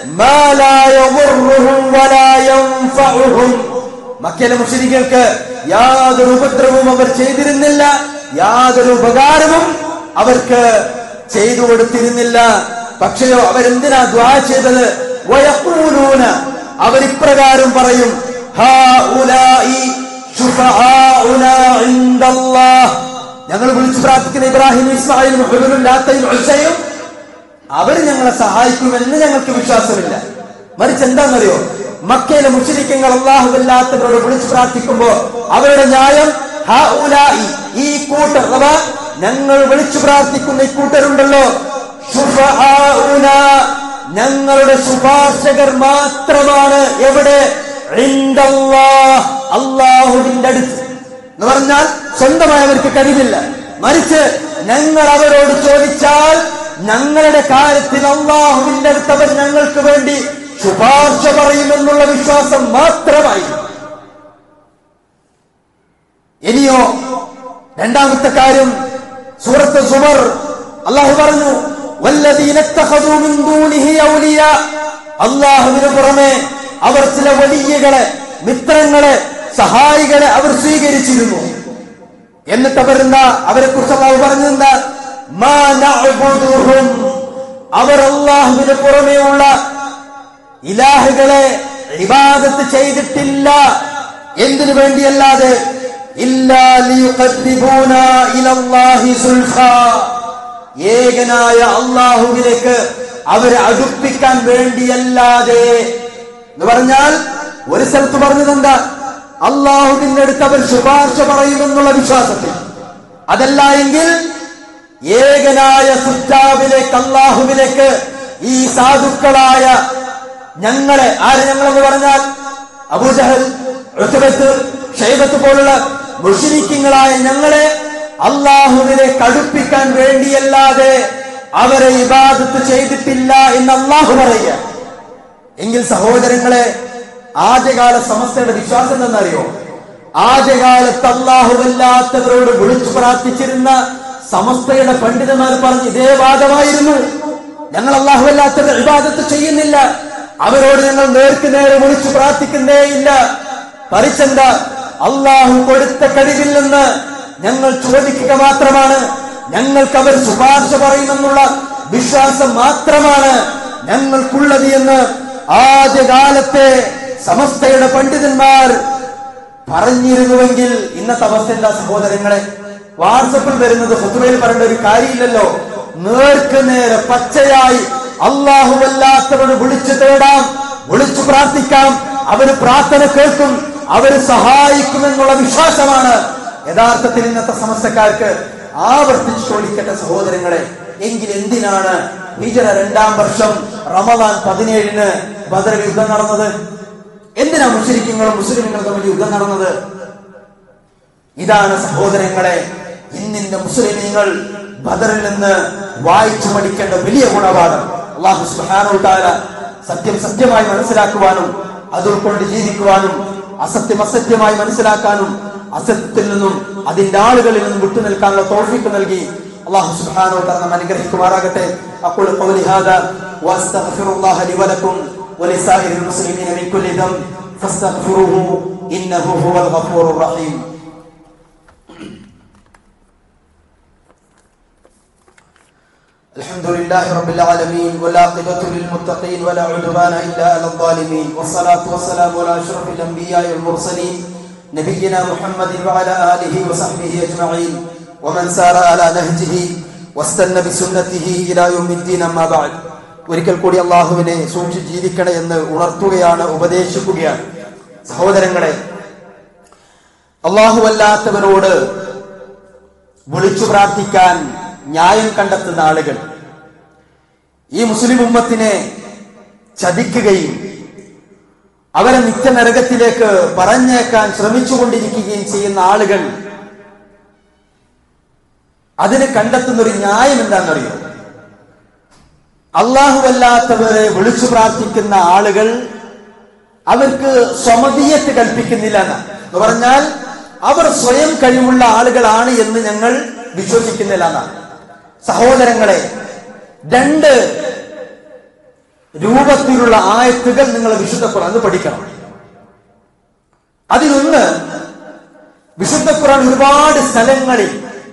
A: മക്കയിലെ മുശ്രിക്കുകൾക്ക് യാതൊരു ഉപദ്രവവും അവർ ചെയ്തിരുന്നില്ല, യാതൊരു ഉപകാരവും അവർക്ക് ചെയ്തു കൊടുത്തിരുന്നില്ല. പക്ഷെയോ അവരെന്തിനാ ദുആ ചെയ്തത്? വയഖൂലൂന, അവരിപ്രകാരം പറയും, ഹാഉലാഇ ശുഫആഉനാ ഇൻദല്ലാഹ്, ഞങ്ങൾ വിളിച്ചു പ്രാർത്ഥിക്കുന്ന ഇബ്രാഹിം, ഇസ്മായിൽ, മുഹമ്മദും ലാത്തയും ഉസയും അവർ ഞങ്ങളെ സഹായിക്കുമെന്ന് ഞങ്ങൾക്ക് വിശ്വാസമില്ല. മറിച്ച് എന്താണെന്നറിയോ, മക്കയിലെ മുശ്രിക്കുകൾ അല്ലാഹുവല്ലാത്തവരോട് വിളിച്ചു പ്രാർത്ഥിക്കുമ്പോ അവരുടെ ന്യായം ഹാഉലാഇ, ഈ കൂട്ടർ, അഥവാ ഞങ്ങൾ വിളിച്ചു പ്രാർത്ഥിക്കുന്ന ഈ കൂട്ടരുണ്ടല്ലോ, ശുഫആഉനാ, ഞങ്ങളുടെ ശുപാർശകർ മാത്രമാണ്. എവിടെ? ഇൻദല്ലാഹ്, അല്ലാഹുവിന്റെ അടുത്ത്. എന്ന് പറഞ്ഞാൽ സ്വന്തമായി അവർക്ക് കഴിവില്ല, മറിച്ച് ഞങ്ങൾ അവരോട് ചോദിച്ചാൽ ഞങ്ങളുടെ കാര്യത്തിൽ അല്ലാഹുവിന്റെ അടുത്ത് അവർ ഞങ്ങൾക്ക് വേണ്ടി ശുപാർശ പറയുമെന്നുള്ള വിശ്വാസം മാത്രമായി. ഇനിയോ രണ്ടാമത്തെ കാര്യം, സൂറത്ത് സുമർ അല്ലാഹു പറഞ്ഞു, വല്ലദീന ഇത്തഖദൂ മിൻ ദൂനിഹി ഔലിയാ, അല്ലാഹുവിന് പുറമെ അവർ ചില വലിയകളെ, മിത്രങ്ങളെ, സഹായികളെ അവർ സ്വീകരിച്ചിരുന്നു. എന്നിട്ട് അവരെന്താ, അവരെ കുറിച്ച് അല്ലാഹു പറഞ്ഞെന്താ, മാ നഅബുദുഹും, അവർ അല്ലാഹുവിന് പുറമെയുള്ള ഇലാഹുകളെ ഇബാദത്ത് ചെയ്തിട്ടില്ല. എന്തിനു വേണ്ടിയല്ലാതെ? ഇല്ലാ ലിയുഖദ്ദിബൂനാ ഇലല്ലാഹി സുൽഫാ, ഏകനായ അല്ലാഹുവിലേക്ക് അവരെ അടുപ്പിക്കാൻ വേണ്ടിയല്ലാതെ. എന്ന് പറഞ്ഞാൽ ഒരു സ്ഥലത്ത് പറഞ്ഞതെന്താ, അല്ലാഹുവിന്റെ അടുത്ത് അവർ ശുപാർശ പറയുമെന്നുള്ള വിശ്വാസത്തിൽ. അതല്ല എങ്കിൽ ഏകനായ സുറ്റാവിലേക്ക്, അല്ലാഹുവിലേക്ക് ഈ സാധുക്കളായ ഞങ്ങളെ, ആര് ഞങ്ങളെന്ന് പറഞ്ഞാൽ അബൂജഹൽ, ഉത്ബത്ത്, ഷൈബത്ത് പോലുള്ള മുശ്രിക്കുകളായ ഞങ്ങളെ അല്ലാഹുവിലേക്ക് അടുപ്പിക്കാൻ വേണ്ടിയല്ലാതെ അവരെ ഇബാദത്ത് ചെയ്തിട്ടില്ല എന്ന് അല്ലാഹു പറയുക. എങ്കിൽ സഹോദരങ്ങളെ, ആദ്യകാല സമസ്തയുടെ വിശ്വാസം എന്താണെന്നറിയോ? ആദ്യകാലത്ത് അല്ലാഹുവല്ലാത്തവരോട് വിളിച്ചു പ്രാർത്ഥിച്ചിരുന്ന സമസ്തയുടെ പണ്ഡിതന്മാർ പറഞ്ഞ് ഇതേ വാദമായിരുന്നു. ഞങ്ങൾ അല്ലാഹുവല്ലാത്തവരുടെ ഇബാദത്ത് ചെയ്യുന്നില്ല, അവരോട് ഞങ്ങൾ നേർക്ക് നേരെ വിളിച്ചു പ്രാർത്ഥിക്കുന്നേ ഇല്ല. പരിച്ചെന്താ, അല്ലാഹു കൊടുത്ത കഴിവിൽ നിന്ന് ഞങ്ങൾ ചോദിക്കുക മാത്രമാണ്, ഞങ്ങൾക്ക് അവർ ശുപാർശ പറയുമെന്നുള്ള വിശ്വാസം മാത്രമാണ് ഞങ്ങൾക്കുള്ളത് എന്ന് ആദ്യകാലത്തെ സമസ്തയുടെ പണ്ഡിതന്മാർ പറഞ്ഞിരുന്നുവെങ്കിൽ ഇന്നത്തെ അവസ്ഥ എന്താ സഹോദരങ്ങളെ? വാട്സപ്പിൽ വരുന്നത് ഖുതുബയിൽ പറയേണ്ട ഒരു കാര്യമില്ലല്ലോ. നേർക്ക് നേരെ പച്ചയായി അല്ലാഹുവല്ലാത്തവരോട് വിളിച്ചു തേടാം, വിളിച്ചു പ്രാർത്ഥിക്കാം, അവര് പ്രാർത്ഥന കേൾക്കും, അവര് സഹായിക്കുമെന്നുള്ള വിശ്വാസമാണ് യഥാർത്ഥത്തിൽ ഇന്നത്തെ സമസ്തക്കാർക്ക്. ആവർത്തിച്ച് ചോദിക്കട്ടെ സഹോദരങ്ങളെ, എങ്കിൽ എന്തിനാണ് ഹിജ്റ രണ്ടാം വർഷം റമദാൻ പതിനേഴിന് ബദർ യുദ്ധം നടന്നത്? എന്തിനാ മുശ്രിക്കുകളും മുസ്ലിമുകളും തമ്മിൽ യുദ്ധം നടന്നത്? ഇതാണ് സഹോദരങ്ങളെ ഇന്നിന്റെ മുസ്ലിമീങ്ങൾ ബദറിൽ നിന്ന് വായിച്ചു പഠിക്കേണ്ട വലിയ ഗുണപാഠം. അല്ലാഹു സുബ്ഹാനഹു വ തആല സത്യം സത്യമായി മനസ്സിലാക്കുവാനും അത് ഉൾക്കൊണ്ട് ജീവിക്കുവാനും അസത്യം അസത്യമായി മനസ്സിലാക്കാനും അസത്യത്തിൽ നിന്നും അതിന്റെ ആളുകളിൽ നിന്നും വിട്ടുനിൽക്കാനുള്ള തൗഫീഖ് നൽകി അല്ലാഹു സുബ്ഹാനഹു വ തആല നമ്മെ അനുഗ്രഹിക്കുമാറാകട്ടെ. അഖൂലു ഖൗലി ഹാദാ വഅസ്തഗ്ഫിറുല്ലാഹ ലി വലക്കും വലിസായിരിൽ മുസ്ലിമീന മിൻ കുല്ലി ദംബ് ഫസ്തഗ്ഫിറുഹു ഇന്നഹു ഹുവൽ ഗഫൂറുർ റഹീം. الحمد لله رب العالمين والعاقبة للمتقين ولا عدوان إلا على الظالمين والصلاة والسلام على أشرف الأنبياء والمرسلين نبينا محمد وعلى آله وصحبه أجمعين ومن سار على نهجه واستنى بسنته إلى يوم الدين أما بعد. ഒരിക്കൽ കൂടി അല്ലാഹുവിനെ സൂക്ഷിച്ച് ജീവിക്കണേ എന്ന് ഉണർത്തുകയാണ്, ഉപദേശിക്കുകയാണ്. സഹോദരങ്ങളെ, അല്ലാഹുവല്ലാത്തവരോട് വിളിച്ചു പ്രാർത്ഥിക്കാൻ ന്യായം കണ്ടെത്തുന്ന ആളുകൾ ഈ മുസ്ലിം ഉമ്മത്തിനെ ചതിക്കുകയും അവരെ നിത്യനരകത്തിലേക്ക് പറഞ്ഞേക്കാൻ ശ്രമിച്ചുകൊണ്ടിരിക്കുകയും ചെയ്യുന്ന ആളുകൾ അതിന് കണ്ടെത്തുന്ന ഒരു ന്യായം എന്താണെന്നറിയോ? അല്ലാഹുവല്ലാത്തവരെ വിളിച്ചു പ്രാർത്ഥിക്കുന്ന ആളുകൾ അവർക്ക് സ്വമതീയത്ത് കൽപ്പിക്കുന്നില്ല എന്ന് പറഞ്ഞാൽ അവർ സ്വയം കഴിവുള്ള ആളുകളാണ് എന്ന് ഞങ്ങൾ വിശ്വസിക്കുന്നില്ല എന്നാണ്. സഹോദരങ്ങളെ, രണ്ട് രൂപത്തിലുള്ള ആയത്തുകൾ നിങ്ങൾ വിശുദ്ധ ഖുർആനിൽ പഠിക്കണം. അതിലൊന്ന്, വിശുദ്ധ ഖുർആൻ ഒരുപാട് സ്ഥലങ്ങളിൽ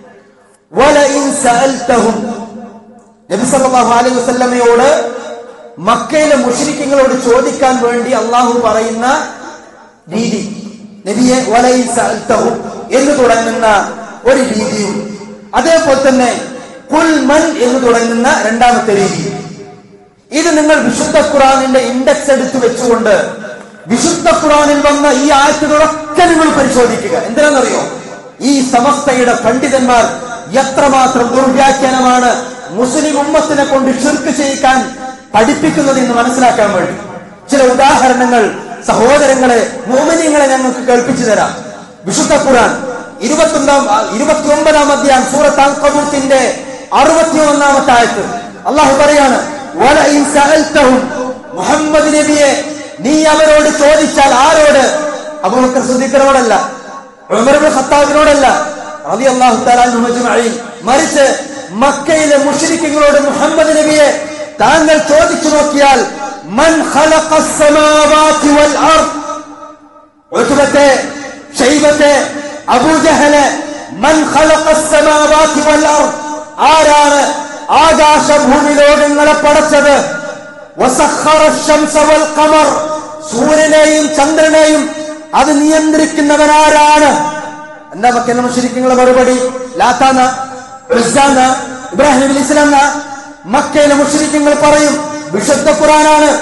A: വലഇൻ സഅൽതഹും, നബി സല്ലല്ലാഹു അലൈഹി വസല്ലമയോട് മക്കയിലെ മുശ്രിക്കുകളോട് ചോദിക്കാൻ വേണ്ടി അള്ളാഹു പറയുന്ന രീതി, നബിയെ വലഇൻ സഅൽതഹും എന്ന് തുടങ്ങുന്ന ഒരു രീതിയും, അതേപോലെ തന്നെ ഖുൽ മൻ എന്ന് തുടങ്ങുന്ന രണ്ടാമത്തെ രീതി. ഇത് നിങ്ങൾ വിശുദ്ധ ഖുർആനിന്റെ ഇൻഡെക്സ് എടുത്തു വെച്ചുകൊണ്ട് വിശുദ്ധ ഖുർആനിൽ വന്ന ഈ ആയത്തുകളൊക്കെ നിങ്ങൾ പരിശോധിക്കുക. എന്തിനാണെന്നറിയോ? ഈ സമസ്തയുടെ പണ്ഡിതന്മാർ എത്രമാത്രം ദുർവ്യാഖ്യാനമാണ് മുസ്ലിം ഉമ്മത്തിനെ കൊണ്ട് ശിർക്ക് ചെയ്യിക്കാൻ പഠിപ്പിക്കുന്നത് എന്ന് മനസ്സിലാക്കാൻ വേണ്ടി ചില ഉദാഹരണങ്ങൾ സഹോദരങ്ങളെ, മുഅ്മിനീങ്ങളെ ഞങ്ങൾക്ക് കേൾപ്പിച്ചു തരാം. വിശുദ്ധ ഖുർആൻ ഇരുപത്തൊന്നാം ഇരുപത്തി ഒമ്പതാം അധ്യായം സൂറത്ത് അൻകബൂത്തിന്റെ അറുപത്തി ഒന്നാമത്തെ ആയത്ത് അള്ളാഹു പറയാണ്, വലഇൻ സഅൽതഹും, മുഹമ്മദ് നബിയെ നീ അവരോട് ചോദിച്ചാൽ. ആരോട്? അബൂബക്കർ സിദ്ദീഖിനോടല്ല, ഉമർ ഇബ്നു ഖത്താബിനോടല്ല റളിയല്ലാഹു തആല അൻഹും അജ്മഈൻ, മറിച്ച് മക്കയിലെ മുശ്രിക്കുകളോട് മുഹമ്മദ് നബിയെ താങ്കൾ ചോദിച്ചു നോക്കിയാൽ, മൻ ഖലഖസ് സമാവാതി വൽ അർദ്, ഉത്ബത്തെ, ശൈബത്തെ, അബൂജഹലെ, മൻ ഖലഖസ് സമാവാതി വൽ അർദ്, ആരാണ് ആകാശഭൂമി ലോകങ്ങളെ പടച്ചത്? വസഖറ ശംസ വൽ ഖമർ, സൂര്യനെയും ചന്ദ്രനെയും അത് നിയന്ത്രിക്കുന്നവനാരാണ്? എന്താ മക്കയിലെ മുശ്രിക്കുകളുടെ മറുപടി? ലാത്താന, ഉസ്സാന, ഇബ്രാഹിം നബി ഇസ്ലാം. മക്കയിലെ മുശ്രിക്കുകൾ പറയും, വിശുദ്ധ ഖുർആനാണ്,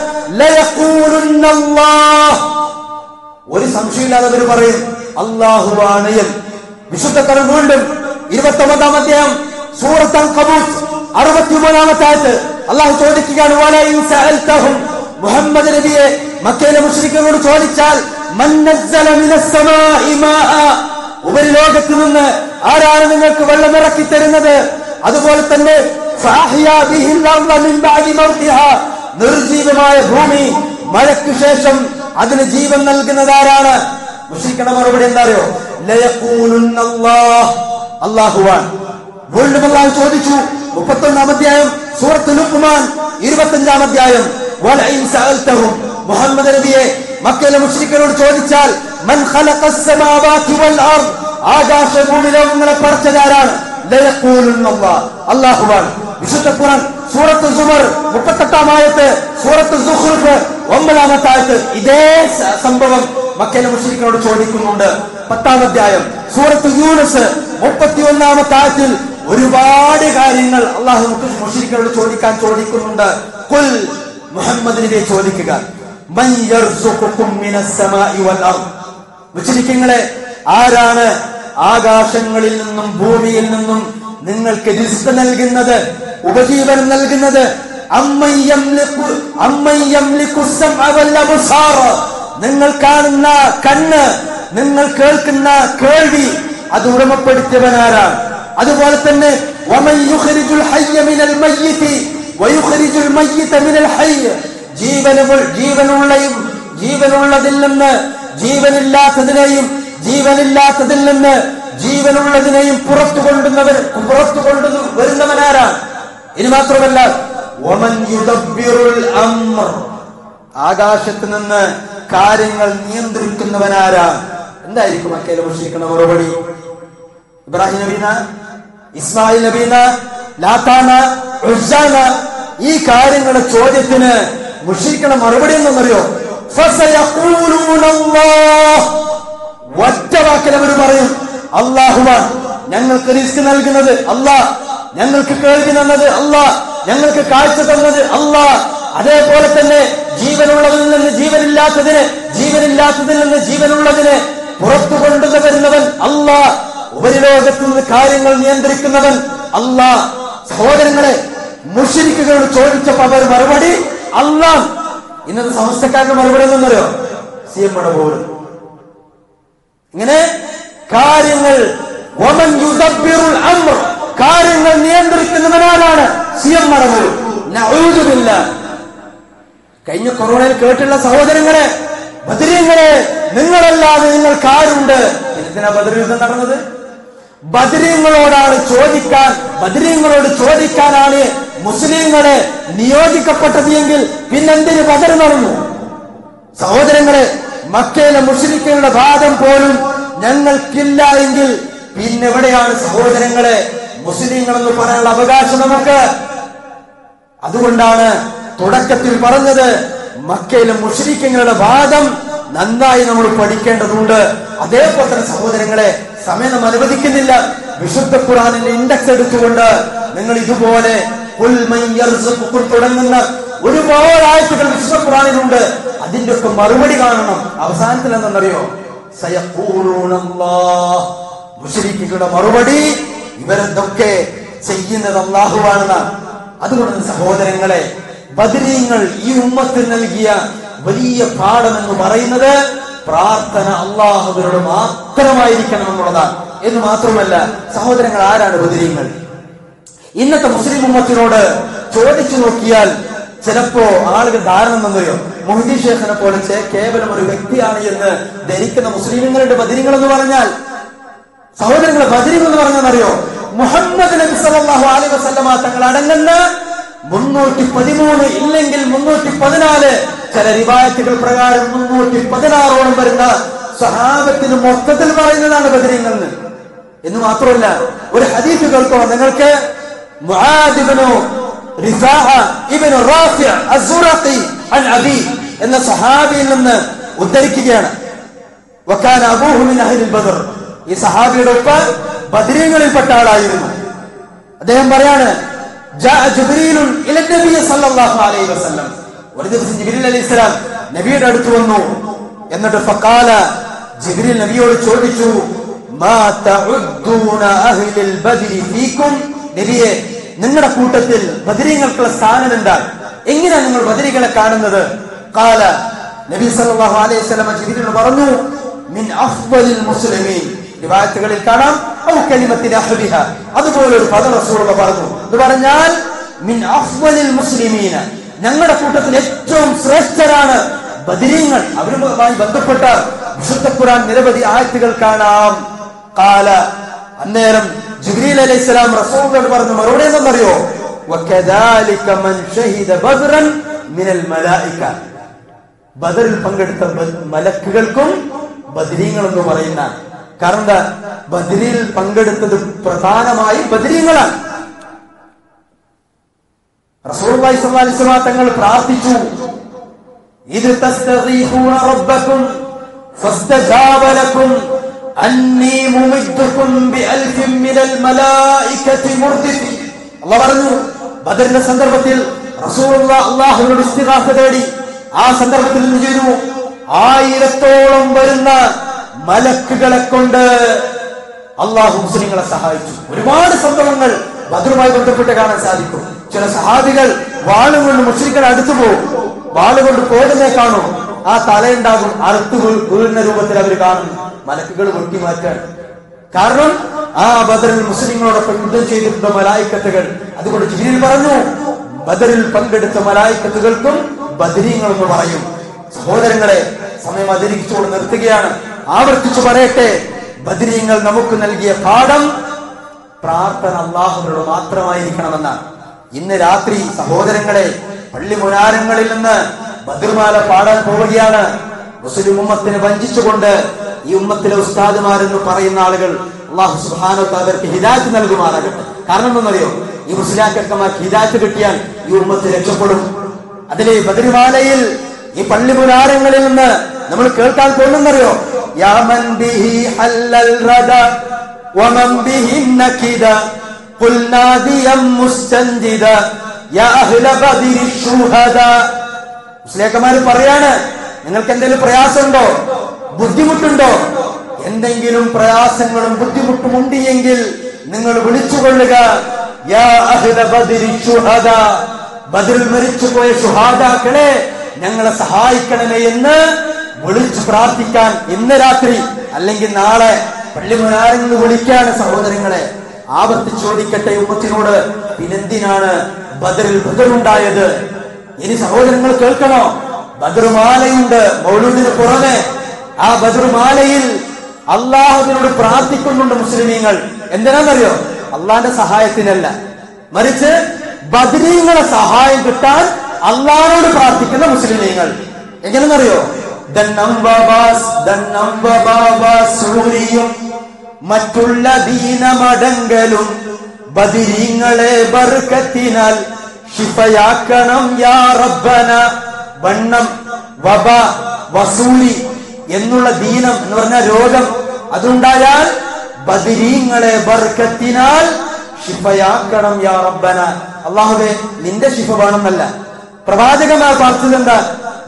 A: ലയഖൂലുന്നല്ലാഹ്, ഒരു സംശയമില്ലാതെ അവർ പറയും അല്ലാഹുവാണ് എന്ന്. വിശുദ്ധ ഖുർആൻ വീണ്ടും ഇരുപത്തി ഒമ്പതാം അധ്യായം സൂറത്ത് അൻകബൂത്ത് അറുപത്തിമൂന്നാമത്തെ ആയത്ത് അല്ലാഹു ചോദിക്കുകയാണ്, വലഇൻ സഅൽതഹും, മുഹമ്മദ് നബിയെ മക്കയിലെ മുശ്രിക്കുകളോട് ചോദിച്ചാൽ, മൻ നസ്സല മിനസ് സമാഇ മാഅ, ഉപരിലോകത്ത് നിന്ന് ആരാണ് നിങ്ങൾക്ക് വെള്ളം ഇറക്കി തരുന്നത്? അതുപോലെ തന്നെ ഫഅഹ്യാ ബിഹിൽ അർള മിൻ ബഅദി മൗതിഹാ, നിർജീവമായ ഭൂമി മഴയ്ക്ക് ശേഷം അതിന് ജീവൻ നൽകുന്നത് ആരാണ്? മുശ്രിക്കുകളുടെ മറുപടി എന്താ അറിയോ? ലയഖൂലുന്നല്ലാഹ്, അല്ലാഹുവാൻ. വീണ്ടും അല്ലാഹു ചോദിച്ചു മുപ്പത്തൊന്നാം അധ്യായം സൂറത്ത് ലുഖ്മാൻ ഇരുപത്തഞ്ചാം അധ്യായം, വലഇൻ സഅൽതഹും, മുഹമ്മദ് നബിയെ മക്കയിലെ മുശ്രിക്കുകളോട് ചോദിച്ചാൽ, മൻ ഖലഖസ് സമാവാതി വൽ അർദ്, ആകാശഭൂമി ലോകങ്ങളെ പടച്ചതാരാണ്? ലയഖൂലുന്നല്ലാഹ്, അല്ലാഹുവാൻ. വിശുദ്ധ ഖുർആൻ സൂറത്ത് സുമർ മുപ്പത്തെട്ടാം ആയത്ത്, സൂറത്ത് സുഖ്റുഫ് ഒമ്പതാമത്തെ ആയത്ത് ഇതേ സംഭവം മക്കയിലെ മുശ്രിക്കുകളോട് ചോദിക്കുന്നുണ്ട്. പത്താം അധ്യായം സൂറത്ത് യൂനുസ് മുപ്പത്തി ഒന്നാമത്തെ ആയത്തിൽ ഒരുപാട് കാര്യങ്ങൾ അള്ളാഹു മുശ്രിക്കുകളോട് ചോദിക്കാൻ ചോദിക്കുന്നുണ്ട്. ഖുൽ, മുഹമ്മദ് നബിയെ ചോദിക്കുക, മൻ യർസുഖുകും മിനസ് സമാഇ വൽ അർദ്, മുശ്രിക്കുകളെ ആരാണ് ആകാശങ്ങളിൽ നിന്നും ഭൂമിയിൽ നിന്നും നിങ്ങൾക്ക് റിസ്ക് നൽകുന്നത്, ഉപജീവനം നൽകുന്നത്? അമ്മൻ യംലികു അമ്മൻ യംലികു സമഅ വൽ അബ്സാർ, നിങ്ങൾ കാണുന്ന കണ്ണ്, നിങ്ങൾ കേൾക്കുന്ന കേൾവി, അത് ഉടമപ്പെടുത്തിയവനാരാണ്? അതുപോലെ തന്നെ വമൻ യുഖ്രിജുൽ ഹയ്യ മിനൽ മയ്യിതി വയുഖ്രിജുൽ മയ്യിത മിനൽ ഹയ്യ, ജീവനുകൾ ജീവനുള്ളയും ജീവനുള്ളതിൽ നിന്ന് ജീവനില്ലാത്തതിനെയും ജീവനില്ലാത്തതിൽ നിന്ന് ജീവനുള്ളതിനെയും പുറത്തു കൊണ്ടുവന്നവർ പുറത്തു കൊണ്ടു വരുന്നവനാരാണ്? ഇനി മാത്രമല്ല, വമൻ യുദബ്ബിറുൽ അംർ, ആകാശത്ത് നിന്ന് കാര്യങ്ങൾ നിയന്ത്രിക്കുന്നവനാരാണ്? എന്തായിരിക്കും മക്കയിലെ മുശ്രിക്കുകളുടെ മറുപടി? ഇബ്രാഹിം നബീന, ഇസ്മായിൽ നബീന, ലാത്താന, ഉസ്സാന, ഈ കാര്യങ്ങളുടെ ചോദ്യത്തിന് മുശ്രിക്കുകളുടെ മറുപടി എന്തെന്നറിയോ? ഫസയഖൂലൂനല്ലാഹ്, ഒറ്റ വാക്കിൽ അവർ പറയും അല്ലാഹുവാൻ. ഞങ്ങൾക്ക് റിസ്ക് നൽകുന്നത് അല്ലാഹ്, ഞങ്ങൾക്ക് കേൾവി തന്നത് അല്ലാഹ്, ഞങ്ങൾക്ക് കാഴ്ച തന്നത് അല്ലാഹ്, അതേപോലെ തന്നെ ജീവനുള്ളതിൽ നിന്ന് ജീവനില്ലാത്തതിന് ജീവനില്ലാത്തതിൽ നിന്ന് ജീവനുള്ളതിന് പുറത്തു കൊണ്ടുവരുന്നവൻ അല്ലാഹ്, ഉപരിലോകത്തു നിന്ന് കാര്യങ്ങൾ നിയന്ത്രിക്കുന്നവൻ അല്ലാഹ്. സഹോദരങ്ങളെ, മുശ്രിക്കുകളോട് ചോദിച്ചപ്പോ അവർ മറുപടി അല്ലാഹ്. ഇന്നത്തെ സമസ്തക്കാരുടെ മറുപടി എന്നറിയോ? സി എം പോലും ഇങ്ങനെ കാര്യങ്ങൾ വമൻ യുദബ്ബിറുൽ അംർ, കാര്യങ്ങൾ നിയന്ത്രിക്കുന്നവനാണ് സി എം മറവൂർ. നഊദുബില്ല. കഴിഞ്ഞ കൊറോണയിൽ കേട്ടുള്ള സഹോദരങ്ങളെ, ബദരീങ്ങളെ, നിങ്ങളല്ലാതെ നിങ്ങൾക്ക് ആരുണ്ട്? എന്തിനാ ബദർ യുദ്ധം നടന്നത്? ബദരീങ്ങളോടാണ് ചോദിക്കാൻ, ബദരീങ്ങളോട് ചോദിക്കാനാണ് മുസ്ലിങ്ങളെ നിയോഗിക്കപ്പെട്ടത് എങ്കിൽ പിന്നെന്തിന് ബദർ നടന്നു? സഹോദരങ്ങളെ, മക്കയിലെ മുശ്രിക്കുകളുടെ വാദം പോലും ഞങ്ങൾക്കില്ല എങ്കിൽ പിന്നെ എവിടെയാണ് സഹോദരങ്ങളെ മുസ്ലിങ്ങളെന്ന് പറയാനുള്ള അവകാശം നമുക്ക്? അതുകൊണ്ടാണ് തുടക്കത്തിൽ പറഞ്ഞത്, മക്കയിലെ മുശ്രിക്കുകളുടെ വാദം നന്നായി നമ്മൾ പഠിക്കേണ്ടതുണ്ട്. അതേപോലെ തന്നെ സഹോദരങ്ങളെ, സമയം നാം അനുവദിക്കുന്നില്ല. വിശുദ്ധ ഖുർആനിന്റെ ഇൻഡെക്സ് എടുത്തുകൊണ്ട് നിങ്ങൾ ഇതുപോലെ തുടങ്ങുന്ന ഒരുപാട് ആയത്തുകൾ വിശുദ്ധ ഖുർആനിലുണ്ട്. അതിന്റെ ഒക്കെ മറുപടി കാണണം. അവസാനത്തിൽ എന്തെന്നറിയോ? സയഖൂലൂനല്ലാഹ്. മുശ്രിക്കുകളുടെ മറുപടി ഇവരെന്തൊക്കെ ചെയ്യുന്നത് അല്ലാഹുവാണെന്നാണ്. അതുകൊണ്ട് സഹോദരങ്ങളെ, ബദരീങ്ങൾ ഈ ഉമ്മത്തിന് നൽകിയ വലിയ പാഠം എന്ന് പറയുന്നത് പ്രാർത്ഥന അല്ലാഹുവിനോട് മാത്രമായിരിക്കണം എന്നുള്ളതാണ്. എന്ന് മാത്രമല്ല സഹോദരങ്ങൾ, ആരാണ് ബദരീങ്ങൾ? ഇന്നത്തെ മുസ്ലിം ഉമ്മത്തിനോട് ചോദിച്ചു നോക്കിയാൽ ചിലപ്പോ ആളുകൾ ധാരണ എന്നറിയോ, മുഹ്ദി ഷേഖിനെ പോലെ കേവലം ഒരു വ്യക്തിയാണ് എന്ന് ധരിക്കുന്ന മുസ്ലിങ്ങളുടെ ബദരീങ്ങൾ എന്ന് പറഞ്ഞാൽ, സഹോദരങ്ങളെ, ബദരീങ്ങൾ എന്ന് പറഞ്ഞാൽ അറിയോ, മുഹമ്മദ് നബി സല്ലല്ലാഹു അലൈഹി വസല്ലമ തങ്ങൾ അടങ്ങുന്ന മുന്നൂറ്റി പതിമൂന്ന് ഇല്ലെങ്കിൽ മുന്നൂറ്റി പതിനാല്, ചില റിവായത്തുകൾ പ്രകാരം മുന്നൂറ്റി പതിനാറോളം വരുന്ന സഹാബത്തിന് മൊത്തത്തിൽ പറയുന്നതാണ് ബദരീങ്ങൾ എന്ന് മാത്രമല്ല. ഒരു ഹദീസ് കേൾക്കോ നിങ്ങൾക്ക്? മുആദ് ഇബ്നു റിഫാഅ ഇബ്നു റാഫിഅ അസ്സുറഖി അൻ അബി എന്ന സഹാബിയിൽ നിന്ന് ഉദ്ധരിക്കുകയാണ്. വകാന അബൂഹു മിൻ അഹ്ലിൽ ബദർ. ഈ സഹാബിയുടെ ഉപ്പ ബദരീങ്ങളിൽപ്പെട്ട ആളായിരുന്നു. അദ്ദേഹം പറയാണ്, ജാഅ ജിബ്രീലുൻ ഇല നബി സല്ലല്ലാഹു അലൈഹി വസല്ലം. ഒരു ദിവസം ജിബ്രീൽ അലൈഹിസ്സലാം നബിയുടെ അടുത്ത് വന്നു. എന്നിട്ട് ഫഖാല, ജിബ്രീൽ നബിയോട് ചോദിച്ചു, മാ തഉദ്ദൂന അഹ്ലിൽ ബദരി ഫീകും. നബിയെ, നിങ്ങളുടെ കൂട്ടത്തിൽ ബദരീങ്ങൾക്കുള്ള സ്ഥാനം എന്താണ്? എങ്ങനെയാണ് നിങ്ങൾ ബദരീകളെ കാണുന്നത്? ഖാല, നബി സല്ലല്ലാഹു അലൈഹി വസല്ലം ജിബ്രീലിനോട് പറഞ്ഞു, മിൻ അഫ്ദലിൽ മുസ്ലിമീൻ. റിവായത്തുകളിൽ കാണാം ഔ കലിമത്തിൻ അഹ്ബിഹ, അതുപോലെ ഒരു പദം റസൂലുള്ളാഹി പറഞ്ഞു. എന്ന് പറഞ്ഞാൽ മിൻ അഫ്ദലിൽ മുസ്ലിമീന, ഞങ്ങളുടെ കൂട്ടത്തിൽ ഏറ്റവും ശ്രേഷ്ഠരാണ് ബദരീങ്ങൾ. അവരുമായി ബന്ധപ്പെട്ട വിശുദ്ധ ഖുർആൻ നിരവധി ആയത്തുകൾ കാണാം. ഖാല, അന്നേരം ജിബ്രീൽ അലൈഹിസ്സലാം റസൂലിനോട് പറഞ്ഞു മറുപടി എന്തെന്നറിയോ? വകദാലിക മൻ ഷഹിദ ബദ്റൻ മിനൽ മലായിക. ബദറിൽ പങ്കെടുത്ത മലക്കുകൾക്കും ബദരീങ്ങൾ എന്ന് പറയുന്ന, കാരണം എന്താ, ബദരിൽ പങ്കെടുത്തത് പ്രധാനമായി ബദരീങ്ങളാണ്. റസൂലുള്ളാഹി സ്വല്ലല്ലാഹു അലൈഹി വസല്ലം തങ്ങൾ പ്രാർത്ഥിച്ചു, ഇദ് തസ്തഗീഫൂന റബ്ബക്കും ഫസ്തജാബ ലക്കും അന്നീ മുമിദ്ദുകും ബിഅൽഫിൻ മിനൽ മലായികതി മുർദിഫി. അല്ലാഹു പറഞ്ഞു, ബദറിന്റെ സന്ദർഭത്തിൽ റസൂലുള്ളാഹി അല്ലാഹുവിനോട് ഇസ്തിഗാസ തേടി. ആ സന്ദർഭത്തിൽ എന്ത് ചെയ്തു? ആയിരത്തോളം വരുന്ന മലക്കുകളെ കൊണ്ട് അള്ളാഹു മുസ്ലിങ്ങളെ സഹായിച്ചു. ഒരുപാട് സംഭവങ്ങൾ ബദറുമായി ബന്ധപ്പെട്ട് കാണാൻ സാധിക്കും. ചില സഹാബികൾ വാളുകൊണ്ട് മുസ്ലിങ്ങളെ അടുത്തു പോകും. വാളുകൊണ്ട് കോടുന്നേ കാണും. ആ തലയുണ്ടാകും, അറുത്തു വീഴുന്ന രൂപത്തിൽ അവർ കാണും. മലക്കുകൾ വെട്ടിമാറ്റാൻ കാരണം ആ ബദറിൽ മുസ്ലിങ്ങളോടൊപ്പം യുദ്ധം ചെയ്തിട്ടുള്ള മലായിക്കത്തുകൾ. അതുകൊണ്ട് ജിബ്രീൽ പറഞ്ഞു, ബദറിൽ പങ്കെടുത്ത മലായിക്കത്തുകൾക്കും ബദരീങ്ങൾ എന്ന് പറയും. സഹോദരങ്ങളെ, സമയം അതിരിച്ചുകൊണ്ട് നിർത്തുകയാണ്. ആവർത്തിച്ചു പറയട്ടെ, ബദരീങ്ങൾ നമുക്ക് നൽകിയ പാഠം പ്രാർത്ഥന അല്ലാഹുവിനോട് മാത്രമായിരിക്കണമെന്നാണ്. ഇന്ന് രാത്രി സഹോദരങ്ങളെ, പള്ളി മുനാരങ്ങളിൽ നിന്ന് ബദർമാല പാടാൻ പോവുകയാണ്. മുസ്ലിം ഉമ്മത്തിനെ വഞ്ചിച്ചുകൊണ്ട് ഈ ഉമ്മത്തിലെ ഉസ്താദുമാരെന്ന് പറയുന്ന ആളുകൾ അല്ലാഹു സുബ്ഹാനഹു വ തആല അവർക്ക് ഹിദായത്ത് നൽകുമാറാകട്ടെ. കാരണം എന്തെന്നറിയോ, ഈ മുസ്ലിംകൾക്ക് ഹിദായത്ത് കിട്ടിയാൽ ഈ ഉമ്മത്ത് രക്ഷപ്പെടും. അതിലെ ബദർമാലയിൽ ഈ പള്ളി മുനാരങ്ങളിൽ നിന്ന് നമ്മൾ കേൾക്കാൻ പോകുന്നറിയോ, യാ മൻ ബിഹി ഹല്ലൽ റദ വമൻ ബിഹി നകിദ ഖുൽ നാദിയം മുസ്തൻജിദ യാ അഹ്ല ബദരി ശുഹദ. മുസ്ലിംമാർ പറയാണ്, നിങ്ങൾക്ക് എന്തെങ്കിലും പ്രയാസമുണ്ടോ, ബുദ്ധിമുട്ടുണ്ടോ? എന്തെങ്കിലും പ്രയാസങ്ങളും ബുദ്ധിമുട്ടും ഉണ്ട് എങ്കിൽ നിങ്ങൾ വിളിച്ചുകൊള്ളുക, യാ അഹ്ല ബദരി ശുഹദ, ബദറിൽ മരിച്ചുപോയ ശുഹാദാക്കളെ ഞങ്ങളെ സഹായിക്കണമേ എന്ന് വിളിച്ചു പ്രാർത്ഥിക്കാൻ ഇന്ന് രാത്രി അല്ലെങ്കിൽ നാളെ പള്ളി മുനാരങ്ങൾ വിളിക്കാണ് സഹോദരങ്ങളെ. ആവർത്തിച്ച് ചോദിക്കട്ടെ ഉമ്മത്തിനോട്, പിന്നെന്തിനാണ് ബദറിൽ ബദറുണ്ടായത്? ഇനി സഹോദരങ്ങൾ കേൾക്കണോ, ബദറുമാലയുണ്ട് മൗലൂദിന് പുറമെ. ആ ബദറുമാലയിൽ അള്ളാഹുവിനോട് പ്രാർത്ഥിക്കുന്നുണ്ട് മുസ്ലിമീങ്ങൾ. എന്തിനാണെന്നറിയോ? അള്ളാന്റെ സഹായത്തിനല്ല, മറിച്ച് ബദരീങ്ങളെ സഹായം കിട്ടാൻ അള്ളാഹുനോട് പ്രാർത്ഥിക്കുന്ന മുസ്ലിമീങ്ങൾ. എങ്ങനെയെന്നറിയോ? സൂരിയും മറ്റുള്ള ദീനമടങ്കലും ബദരീങ്ങളെ ബർക്കത്തിനാൽ ശിഫയാക്കണം യാ റബ്ബന. വണ്ണം, വബ, വസൂലി എന്നുള്ള ദീനം എന്ന് പറഞ്ഞ രോഗം അതുണ്ടായാൽ ബദരീങ്ങളെ ബർക്കത്തിനാൽ ശിഫയാക്കണം യാ റബ്ബന. അല്ലാഹുവേ നിന്റെ ശിഫ വേണമെന്നല്ല, പ്രവാചകന്മാർ പ്രാർത്ഥിച്ചെന്താ?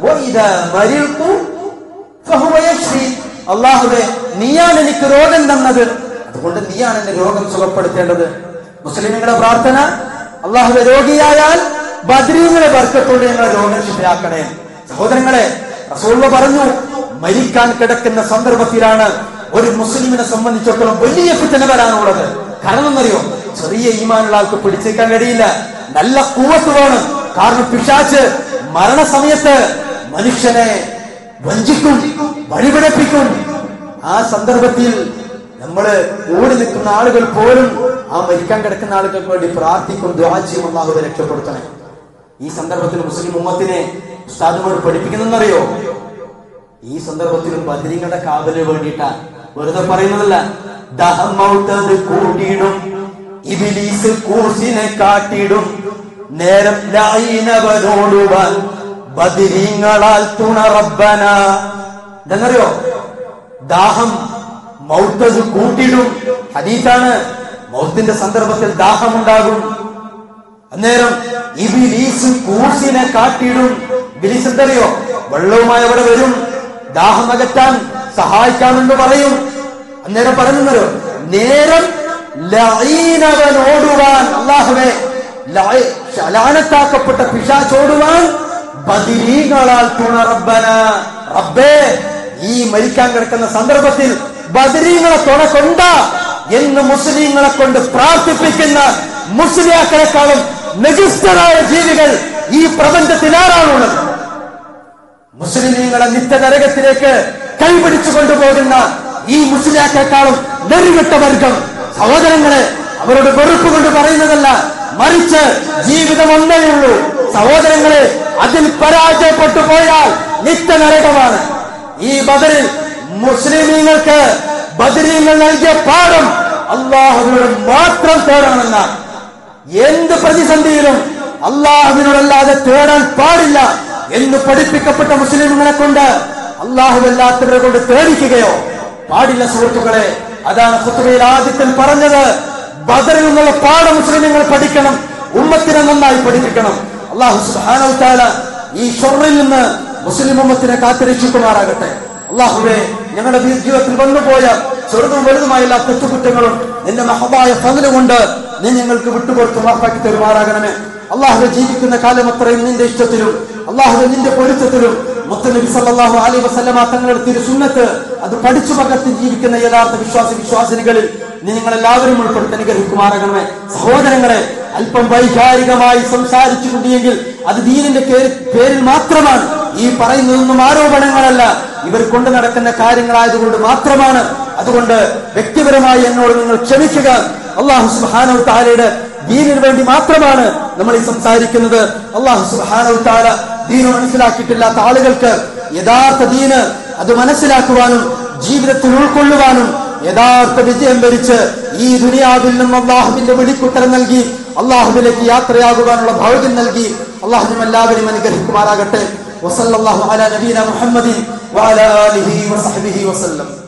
A: അല്ലാഹുവേ നീയാണ് എനിക്ക് രോഗം തന്നത്, അതുകൊണ്ട് നീയാണ് എന്റെ രോഗം സുഖപ്പെടുത്തേണ്ടത്. മുസ്ലിമുകളുടെ പ്രാർത്ഥന, അല്ലാഹുവേ രോഗിയായാൽ ബദരീങ്ങളെ ബർക്കത്തോടെ ഞങ്ങളെ രോഗം ശിഫയാക്കണേ. സഹോദരങ്ങളെ, റസൂൽ പറഞ്ഞു മരിക്കാൻ കിടക്കുന്ന സന്ദർഭത്തിലാണ് ഒരു മുസ്ലിമിനെ സംബന്ധിച്ചിടത്തോളം വലിയ ഫിത്ന വരാനുള്ളത്. കാരണം എന്നറിയോ? ചെറിയ ഈമാനുള്ള ആൾക്ക് പിടിച്ചേക്കാൻ കഴിയില്ല, നല്ല ഖുവത്ത് വേണം. കാരണം പിശാച് മരണസമയത്ത് മനുഷ്യനെ വഞ്ചിക്കും, വഴിപിഴപ്പിക്കും. ആ സന്ദർഭത്തിൽ നമ്മള് ഓടി നിൽക്കുന്ന ആളുകൾ പോലും ആ മരിക്കാൻ കിടക്കുന്ന ആളുകൾക്ക് വേണ്ടി പ്രാർത്ഥിക്കും, ദുആ ചെയ്യും, അല്ലാഹുവേ രക്ഷപ്പെടുത്തണേ. ഈ സന്ദർഭത്തിൽ മുസ്ലിം ഉമ്മത്തിനെ ഉസ്താദുമാർ പഠിപ്പിക്കുന്നറിയോ? ഈ സന്ദർഭത്തിലും ബദരീങ്ങളുടെ കാവലിന് വേണ്ടിയിട്ടാ, വെറുതെ പറയുന്നതല്ല. ദഹം മൗതത് കൂട്ടിയിടും, ഇബ്ലീസ് കൂർസിനെ കാട്ടിടും, നേരം ലഈനവനോടുവാൻ ബദരീങ്ങളാൽ തുണ റബ്ബന. ഇതെന്നറിയോ? ദാഹം മൗതത് കൂട്ടിയിടും. ഹദീസാണ്. മൗത്തിന്റെ സന്ദർഭത്തിൽ ദാഹമുണ്ടാകും. അന്നേരം ഇബ്ലീസ് കൂർസിനെ കാട്ടിയിടും. ഇബ്ലീസ് എന്തറിയോ? വെള്ളവുമായി അവിടെ വരും, ദാഹം അകറ്റാൻ സഹായിക്കാമെന്ന് പറയും. അന്നേരം പറയുന്നല്ലോ, നേരം ലഈനവനോടുവാൻ, അല്ലാഹുവേ ലഅനത്താക്കപ്പെട്ട പിശാചോടുവാൻ ബദരീങ്ങളാൽ തുണ റബ്ബന. റബ്ബേ ഈ മരിക്കാൻ കിടക്കുന്ന സന്ദർഭത്തിൽ ബദരീങ്ങളെ തുണ കൊണ്ട എന്ന് മുസ്ലിങ്ങളെ കൊണ്ട് പ്രാർത്ഥിപ്പിക്കുന്ന മുസ്ലിയാക്കളെക്കാളും നികൃഷ്ടരായ ജീവികൾ ഈ പ്രപഞ്ചത്തിൽ ആരാണുള്ളത്? മുസ്ലിമീങ്ങളെ നിത്യനരകത്തിലേക്ക് കൈപിടിച്ചു കൊണ്ടുപോകുന്ന ഈ മുസ്ലിയാക്കളെക്കാളും നെറികെട്ട വർഗം. സഹോദരങ്ങളെ, അവരോട് വെറുപ്പ് കൊണ്ട് പറയുന്നതല്ല, മറിച്ച് ജീവിതം ഒന്നേ ഉള്ളൂ. സഹോദരങ്ങളെ, അതിൽ പരാജയപ്പെട്ടു പോയാൽ നിത്യനരകമാണ്. ഈ ബദറിൽ മുസ്ലിമീങ്ങൾക്ക് ബദരീങ്ങൾ നൽകിയ പാഠം അല്ലാഹുവിനോട് മാത്രം തേടണമെന്ന. എന്ത് പ്രതിസന്ധിയിലും അല്ലാഹുവിനോടല്ലാതെ തേടാൻ പാടില്ല എന്ന് പഠിപ്പിക്കപ്പെട്ട മുസ്ലിമുകളെ കൊണ്ട് അല്ലാഹുവല്ലാത്തവരെ കൊണ്ട് തേടിക്കുകയോ പാടില്ല. സുഹൃത്തുക്കളെ, അതാണ് ഖുത്ബയിൽ ആദ്യത്തിൽ പറഞ്ഞത്. ബദറിൽ നിന്നുള്ള പാഠം മുസ്ലിമുകൾ പഠിക്കണം, ഉമ്മത്തിനെ നന്നായി പഠിപ്പിക്കണം. അല്ലാഹു സുബ്ഹാനഹു വ തആല ഈ ഷർറിൽ നിന്ന് മുസ്ലിം ഉമ്മത്തിനെ കാത്തുരക്ഷിക്കുമാറാകട്ടെ. അല്ലാഹുവേ, ഞങ്ങളുടെ ജീവിതത്തിൽ വന്നുപോയ ചെറുതും വലുതുമായ എല്ലാ തെറ്റുകുറ്റങ്ങളും നിന്റെ മഹബായ ഫദ്ല് കൊണ്ട് നീ ഞങ്ങൾക്ക് വിട്ടുകൊടുത്ത് മാപ്പാക്കി തരുമാറാകണമേ. അല്ലാഹുവേ, ജീവിക്കുന്ന കാലം അത്രയും നിന്റെ ഇഷ്ടത്തിലും അല്ലാഹുവേ നിന്റെ പൊരുത്തത്തിലും മുത്തനബി സല്ലല്ലാഹു അലൈഹി വസല്ലമ തങ്ങളുടെ തിരു സുന്നത്ത് അത് പഠിച്ചു പകർത്തി ജീവിക്കുന്ന യഥാർത്ഥ വിശ്വാസി വിശ്വാസിനികളിൽ നീ ഞങ്ങളെല്ലാവരും ഉൾപ്പെടുത്തി അനുഗ്രഹിക്കുമാറാകണമേ. സഹോദരങ്ങളെ, അല്പം വൈകാരികമായി സംസാരിച്ചു കൂടിയെങ്കിൽ അത് ദീനിന്റെ പേരിൽ മാത്രമാണ്. ഈ പറയുന്നതൊന്നും ആരോപണങ്ങളല്ല, ഇവർ കൊണ്ടു നടക്കുന്ന കാര്യങ്ങളായതുകൊണ്ട് മാത്രമാണ്. അതുകൊണ്ട് വ്യക്തിപരമായി എന്നോട് നിങ്ങൾ ക്ഷമിക്കുക. അല്ലാഹു സുബ്ഹാനഹു വ തആലയുടെ ദീനിന് വേണ്ടി മാത്രമാണ് നമ്മൾ ഈ സംസാരിക്കുന്നത്. അല്ലാഹു സുബ്ഹാനഹു വ തആല ദീൻ മനസ്സിലാക്കിയിട്ടില്ലാത്ത ആളുകൾക്ക് യഥാർത്ഥ ദീന് അത് മനസ്സിലാക്കുവാനും ജീവിതത്തിൽ ഉൾക്കൊള്ളുവാനും യഥാർത്ഥ വിജയം വരിച്ച് ഈ ദുനിയാവിൽ നിന്നും അല്ലാഹുവിന്റെ വെളിക്കുത്തരം നൽകി അല്ലാഹുവിലേക്ക് യാത്രയാകുവാനുള്ള ഭാഗ്യം നൽകി അല്ലാഹു എല്ലാവരെയും അനുഗ്രഹിക്കുമാറാകട്ടെ. വസല്ലല്ലാഹു അലാ നബീന മുഹമ്മദിൻ വഅലാ ആലിഹി വസഹ്ബിഹി വസല്ലം.